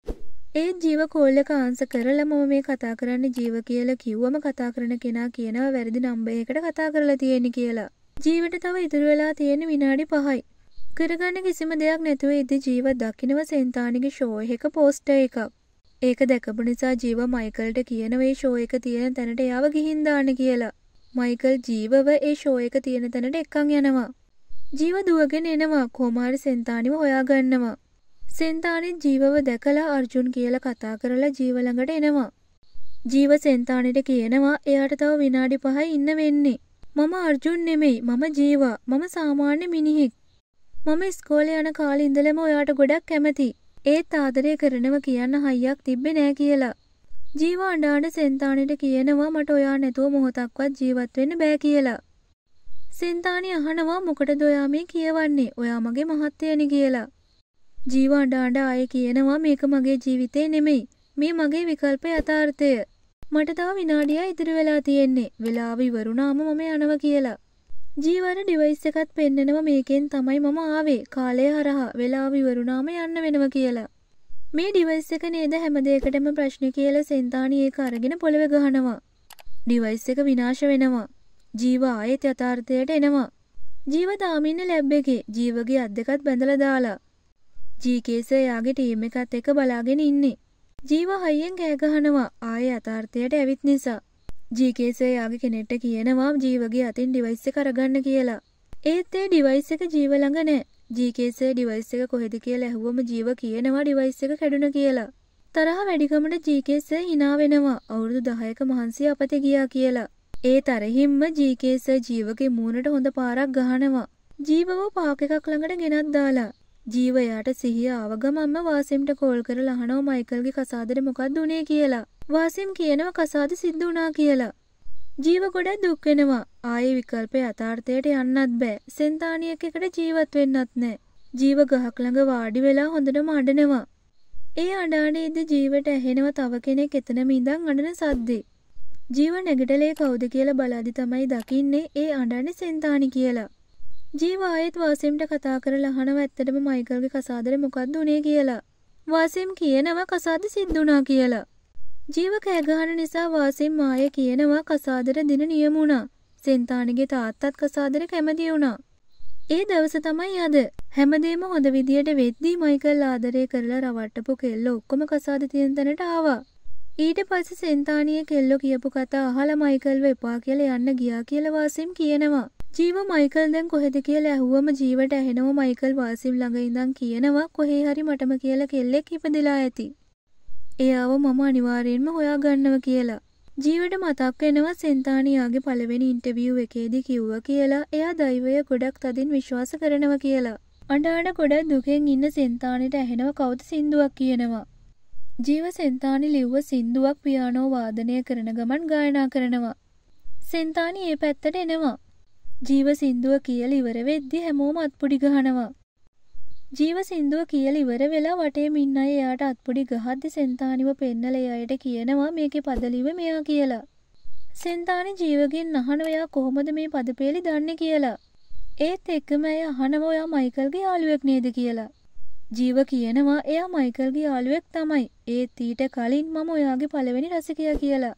ඒත් ජීව කෝල් එක ආන්සර් කරලා මම මේ කතා කරන්නේ ජීව කියලා කිව්වම කතා කරන කෙනා කියනවා වැරදි නම්බර් එකකට කතා කරලා තියෙන්නේ කියලා. ජීවට තව ඉතුරු වෙලා තියෙන විනාඩි පහයි. කරගන්න කිසිම දෙයක් නැතුව ඉඳි ජීව දකින්නව සෙන්තානිගේ ෂෝ එක පෝස්ටර් එකක්. ඒක දැකපු නිසා ජීව මයිකල්ට කියනවා මේ ෂෝ එක තියෙන තැනට යාව ගිහින් දාන්න කියලා. මයිකල් ජීවව ඒ ෂෝ එක තියෙන තැනට එක්කන් යනවා. ජීව දුවගෙන එනවා කොහොම හරි සෙන්තානිව හොයාගන්නවා. සෙන්තානිත් ජීවව දැකලා අර්ජුන් කියලා කතා කරලා ජීව ළඟට එනවා. ජීව සෙන්තානිට කියනවා එයාට තව විනාඩි පහයි ඉන්න වෙන්නේ. මම අර්ජුන් නෙමෙයි මම ජීවා. මම සාමාන්‍ය මිනිහෙක්. මම ඉස්කෝලේ යන කාලේ ඉඳලම ඔයාට ගොඩක් කැමතියි. ඒත් ආදරය කරනවා කියන්න හයියක් තිබ්බේ නෑ කියලා. ජීව අඬාඬ සෙන්තානිට කියනවා මට ඔයා නැතුව මොහොතක්වත් ජීවත් වෙන්න බෑ කියලා. සෙන්තානි අහනවා මොකටද ඔයා මේ කියවන්නේ? ඔයා මගේ මහත්තයනේ කියලා. ජීව අඬාඬ ආයේ කියනවා මේක මගේ ජීවිතේ නෙමෙයි. මේ මගේ විකල්ප යථාර්ථය. මට තව විනාඩියක් ඉතුරු වෙලා තියෙන්නේ. වෙලාව ඉවරුනාම මම යනවා කියලා. ජීවර ඩිවයිස් එකත් පෙන්නනවා මේකෙන් තමයි මම ආවේ. කාලය හරහා වෙලාව ඉවරුනාම යන්න වෙනවා කියලා. මේ ඩිවයිස් එක නේද හැම දෙයකටම ප්‍රශ්න කියලා සෙන්තානි ඒක අරගෙන පොළවේ ගහනවා. ඩිවයිස් එක විනාශ වෙනවා. ජීව ආයෙත් යථාර්ථයට එනවා. ජීව තාම ඉන්නේ ලැබ් එකේ. ජීවගේ අත් දෙකත් බැඳලා දාලා. ජීකේස එයාගේ ටීම් එකත් එක්ක බලාගෙන ඉන්නේ. ජීව හයියෙන් කෑ ගහනවා ආයෙ යථාර්ථයට ඇවිත් නිසා. ජීකේස එයාගේ කෙනෙක්ට කියනවා ජීවගේ අතින් ඩිවයිස් එක අරගන්න කියලා. ඒත් ඒ ඩිවයිස් එක ජීව ළඟ නැහැ. ජීකේස ඩිවයිස් එක කොහෙද කියලා ඇහුවම ජීව කියනවා ඩිවයිස් එක කැඩුණා කියලා. තරහ වැඩිකමට ජීකේස hina වෙනවා. අවුරුදු දහයක මහන්සිය අපතේ ගියා කියලා. ඒ තරහින්ම ජීකේස ජීවගේ මූණට හොඳ පාරක් ගහනවා. ජීවව පාක් එකක් ළඟට ගෙනත් දාලා. ජීව යාට සිහිය ආව ගමන්ම වාසිම්ට කෝල් කරලා අහනවා මයිකල්ගේ කසාදෙට මොකක්ද උනේ කියලා. වාසිම් කියනවා කසාද සිද්ධ වුණා කියලා. ජීව ගොඩක් දුක් වෙනවා. ආයේ විකල්ප යථාර්ථයට යන්නත් බෑ. සෙන්තානියක් එකට ජීවත් වෙන්නත් නෑ. ජීව ගහක් ළඟ වාඩි වෙලා හොඳටම අඬනවා. ඒ අඬාඩේදී ජීවට ඇහෙනවා තව කෙනෙක් එතනම ඉඳන් අඬන සද්දේ. ජීව නැගිටලේ කවුද කියලා බලද්දි තමයි දකින්නේ ඒ අඬන්නේ සෙන්තානි කියලා. ජීව ආයෙත් වාසිම්ට කතා කරලා අහනවා ඇත්තටම මයිකල්ගේ කසාදෙට මොකක්ද උනේ කියලා. වාසිම් කියනවා කසාද සිද්ධ වුණා කියලා. ජීව කෑ ගහන නිසා වාසිම් ආයේ කියනවා කසාදෙට දින නියම වුණා. සෙන්තානිගේ තාත්තත් කසාදෙට කැමති වුණා. ඒ දවස තමයි අද. හැමදේම හොඳ විදියට වෙද්දී මයිකල් ආදරය කරලා රවට්ටපු කෙල්ල ඔක්කොම කසාද තියෙන තැනට ආවා. ඊට පස්සේ සෙන්තානියේ කෙල්ලෝ කියපු කතා අහලා මයිකල්ව එපා කියලා යන්න ගියා කියලා වාසිම් කියනවා. ජීව මයිකල් දැන් කොහෙද කියලා ඇහුවම ජීවට ඇහෙනවා මයිකල් වාසිම් ළඟ ඉඳන් කියනවා කොහේ හරි මටම කියලා කෙල්ලෙක් ඉපදලා ඇති. එයාව මම අනිවාර්යෙන්ම හොයා ගන්නවා කියලා. ජීවට මතක් වෙනවා සෙන්තානියාගේ පළවෙනි ඉන්ටර්විව් එකේදී කිව්වා කියලා එයා දෛවය ගොඩක් තදින් විශ්වාස කරනවා කියලා. අඬ ගොඩක් දුකෙන් ඉන්න සෙන්තානිට ඇහෙනවා කවුද සින්දුවක් කියනවා. ජීව සෙන්තානි ලිව්ව සින්දුවක් පියානෝ වාදනය කරන ගමන් ගායනා කරනවා. සෙන්තානි ඒ පැත්තට එනවා. ජීව සින්දුව කියලා ඉවර වෙද්දි හැමෝම අත්පුඩි ගහනවා. ජීව සින්දුව කියලා ඉවර වෙලා වටේම ඉන්න අය එයාට අත්පුඩි ගහද්දි සෙන්තානිව පෙන්නලා එයාට කියනවා මේකේ පදලිව මෙයා කියලා. සෙන්තානි ජීවගෙන් අහනවා එයා කොහොමද මේ පදපේලි දන්නේ කියලා. ඒත් එක්කම එයා අහනවා ඔයා මයිකල්ගේ යාළුවෙක් නේද කියලා. ජීව කියනවා එයා මයිකල්ගේ යාළුවෙක් තමයි. ඒත් ඊට කලින් මම ඔයාගේ පළවෙනි රසිකයා කියලා.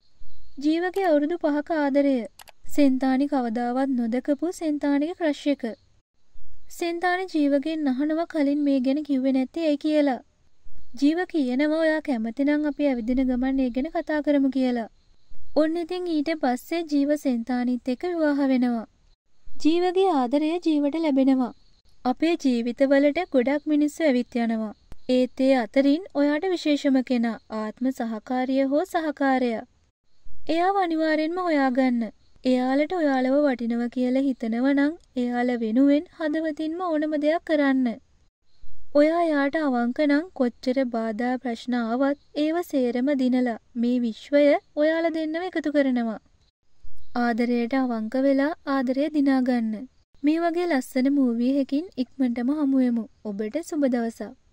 ජීවගේ අවුරුදු පහක ආදරය. සෙන්තානි කවදාවත් නොදකපු සෙන්තානිගේ ක්‍රෂ් එක. සෙන්තානි ජීවගෙන් අහනවා කලින් මේ ගැන කිව්වේ නැත්තේ ඇයි කියලා. ජීව කියනවා ඔයා කැමති නම් අපි ඇවිදින ගමන් ඒ ගැන කතා කරමු කියලා. ඔන්න ඉතින් ඊට පස්සේ ජීව සෙන්තානිත් එක්ක විවාහ වෙනවා. ජීවගේ ආදරය ජීවට ලැබෙනවා. අපේ ජීවිතවලට ගොඩක් මිනිස්සු ඇවිත් යනවා. ඒත් ඒ අතරින් ඔයාට විශේෂම කෙනා ආත්ම සහකාරිය හෝ සහකාරයා. එයාව අනිවාර්යෙන්ම හොයාගන්න. එයාලට ඔයාලව වටිනවා කියලා හිතනව නම් එයාල වෙනුවෙන් හදවතින්ම ඕනම දෙයක් කරන්න. ඔයා යාට අවංක නම් කොච්චර බාධා ප්‍රශ්න ආවත් ඒව සේරම දිනලා මේ විශ්වය ඔයාලා දෙන්නම එකතු කරනවා. ආදරයට අවංක වෙලා ආදරය දිනා ගන්න. මේ වගේ ලස්සන මූවි එකකින් ඉක්මනටම හමු වෙමු. ඔබට සුබ දවසක්.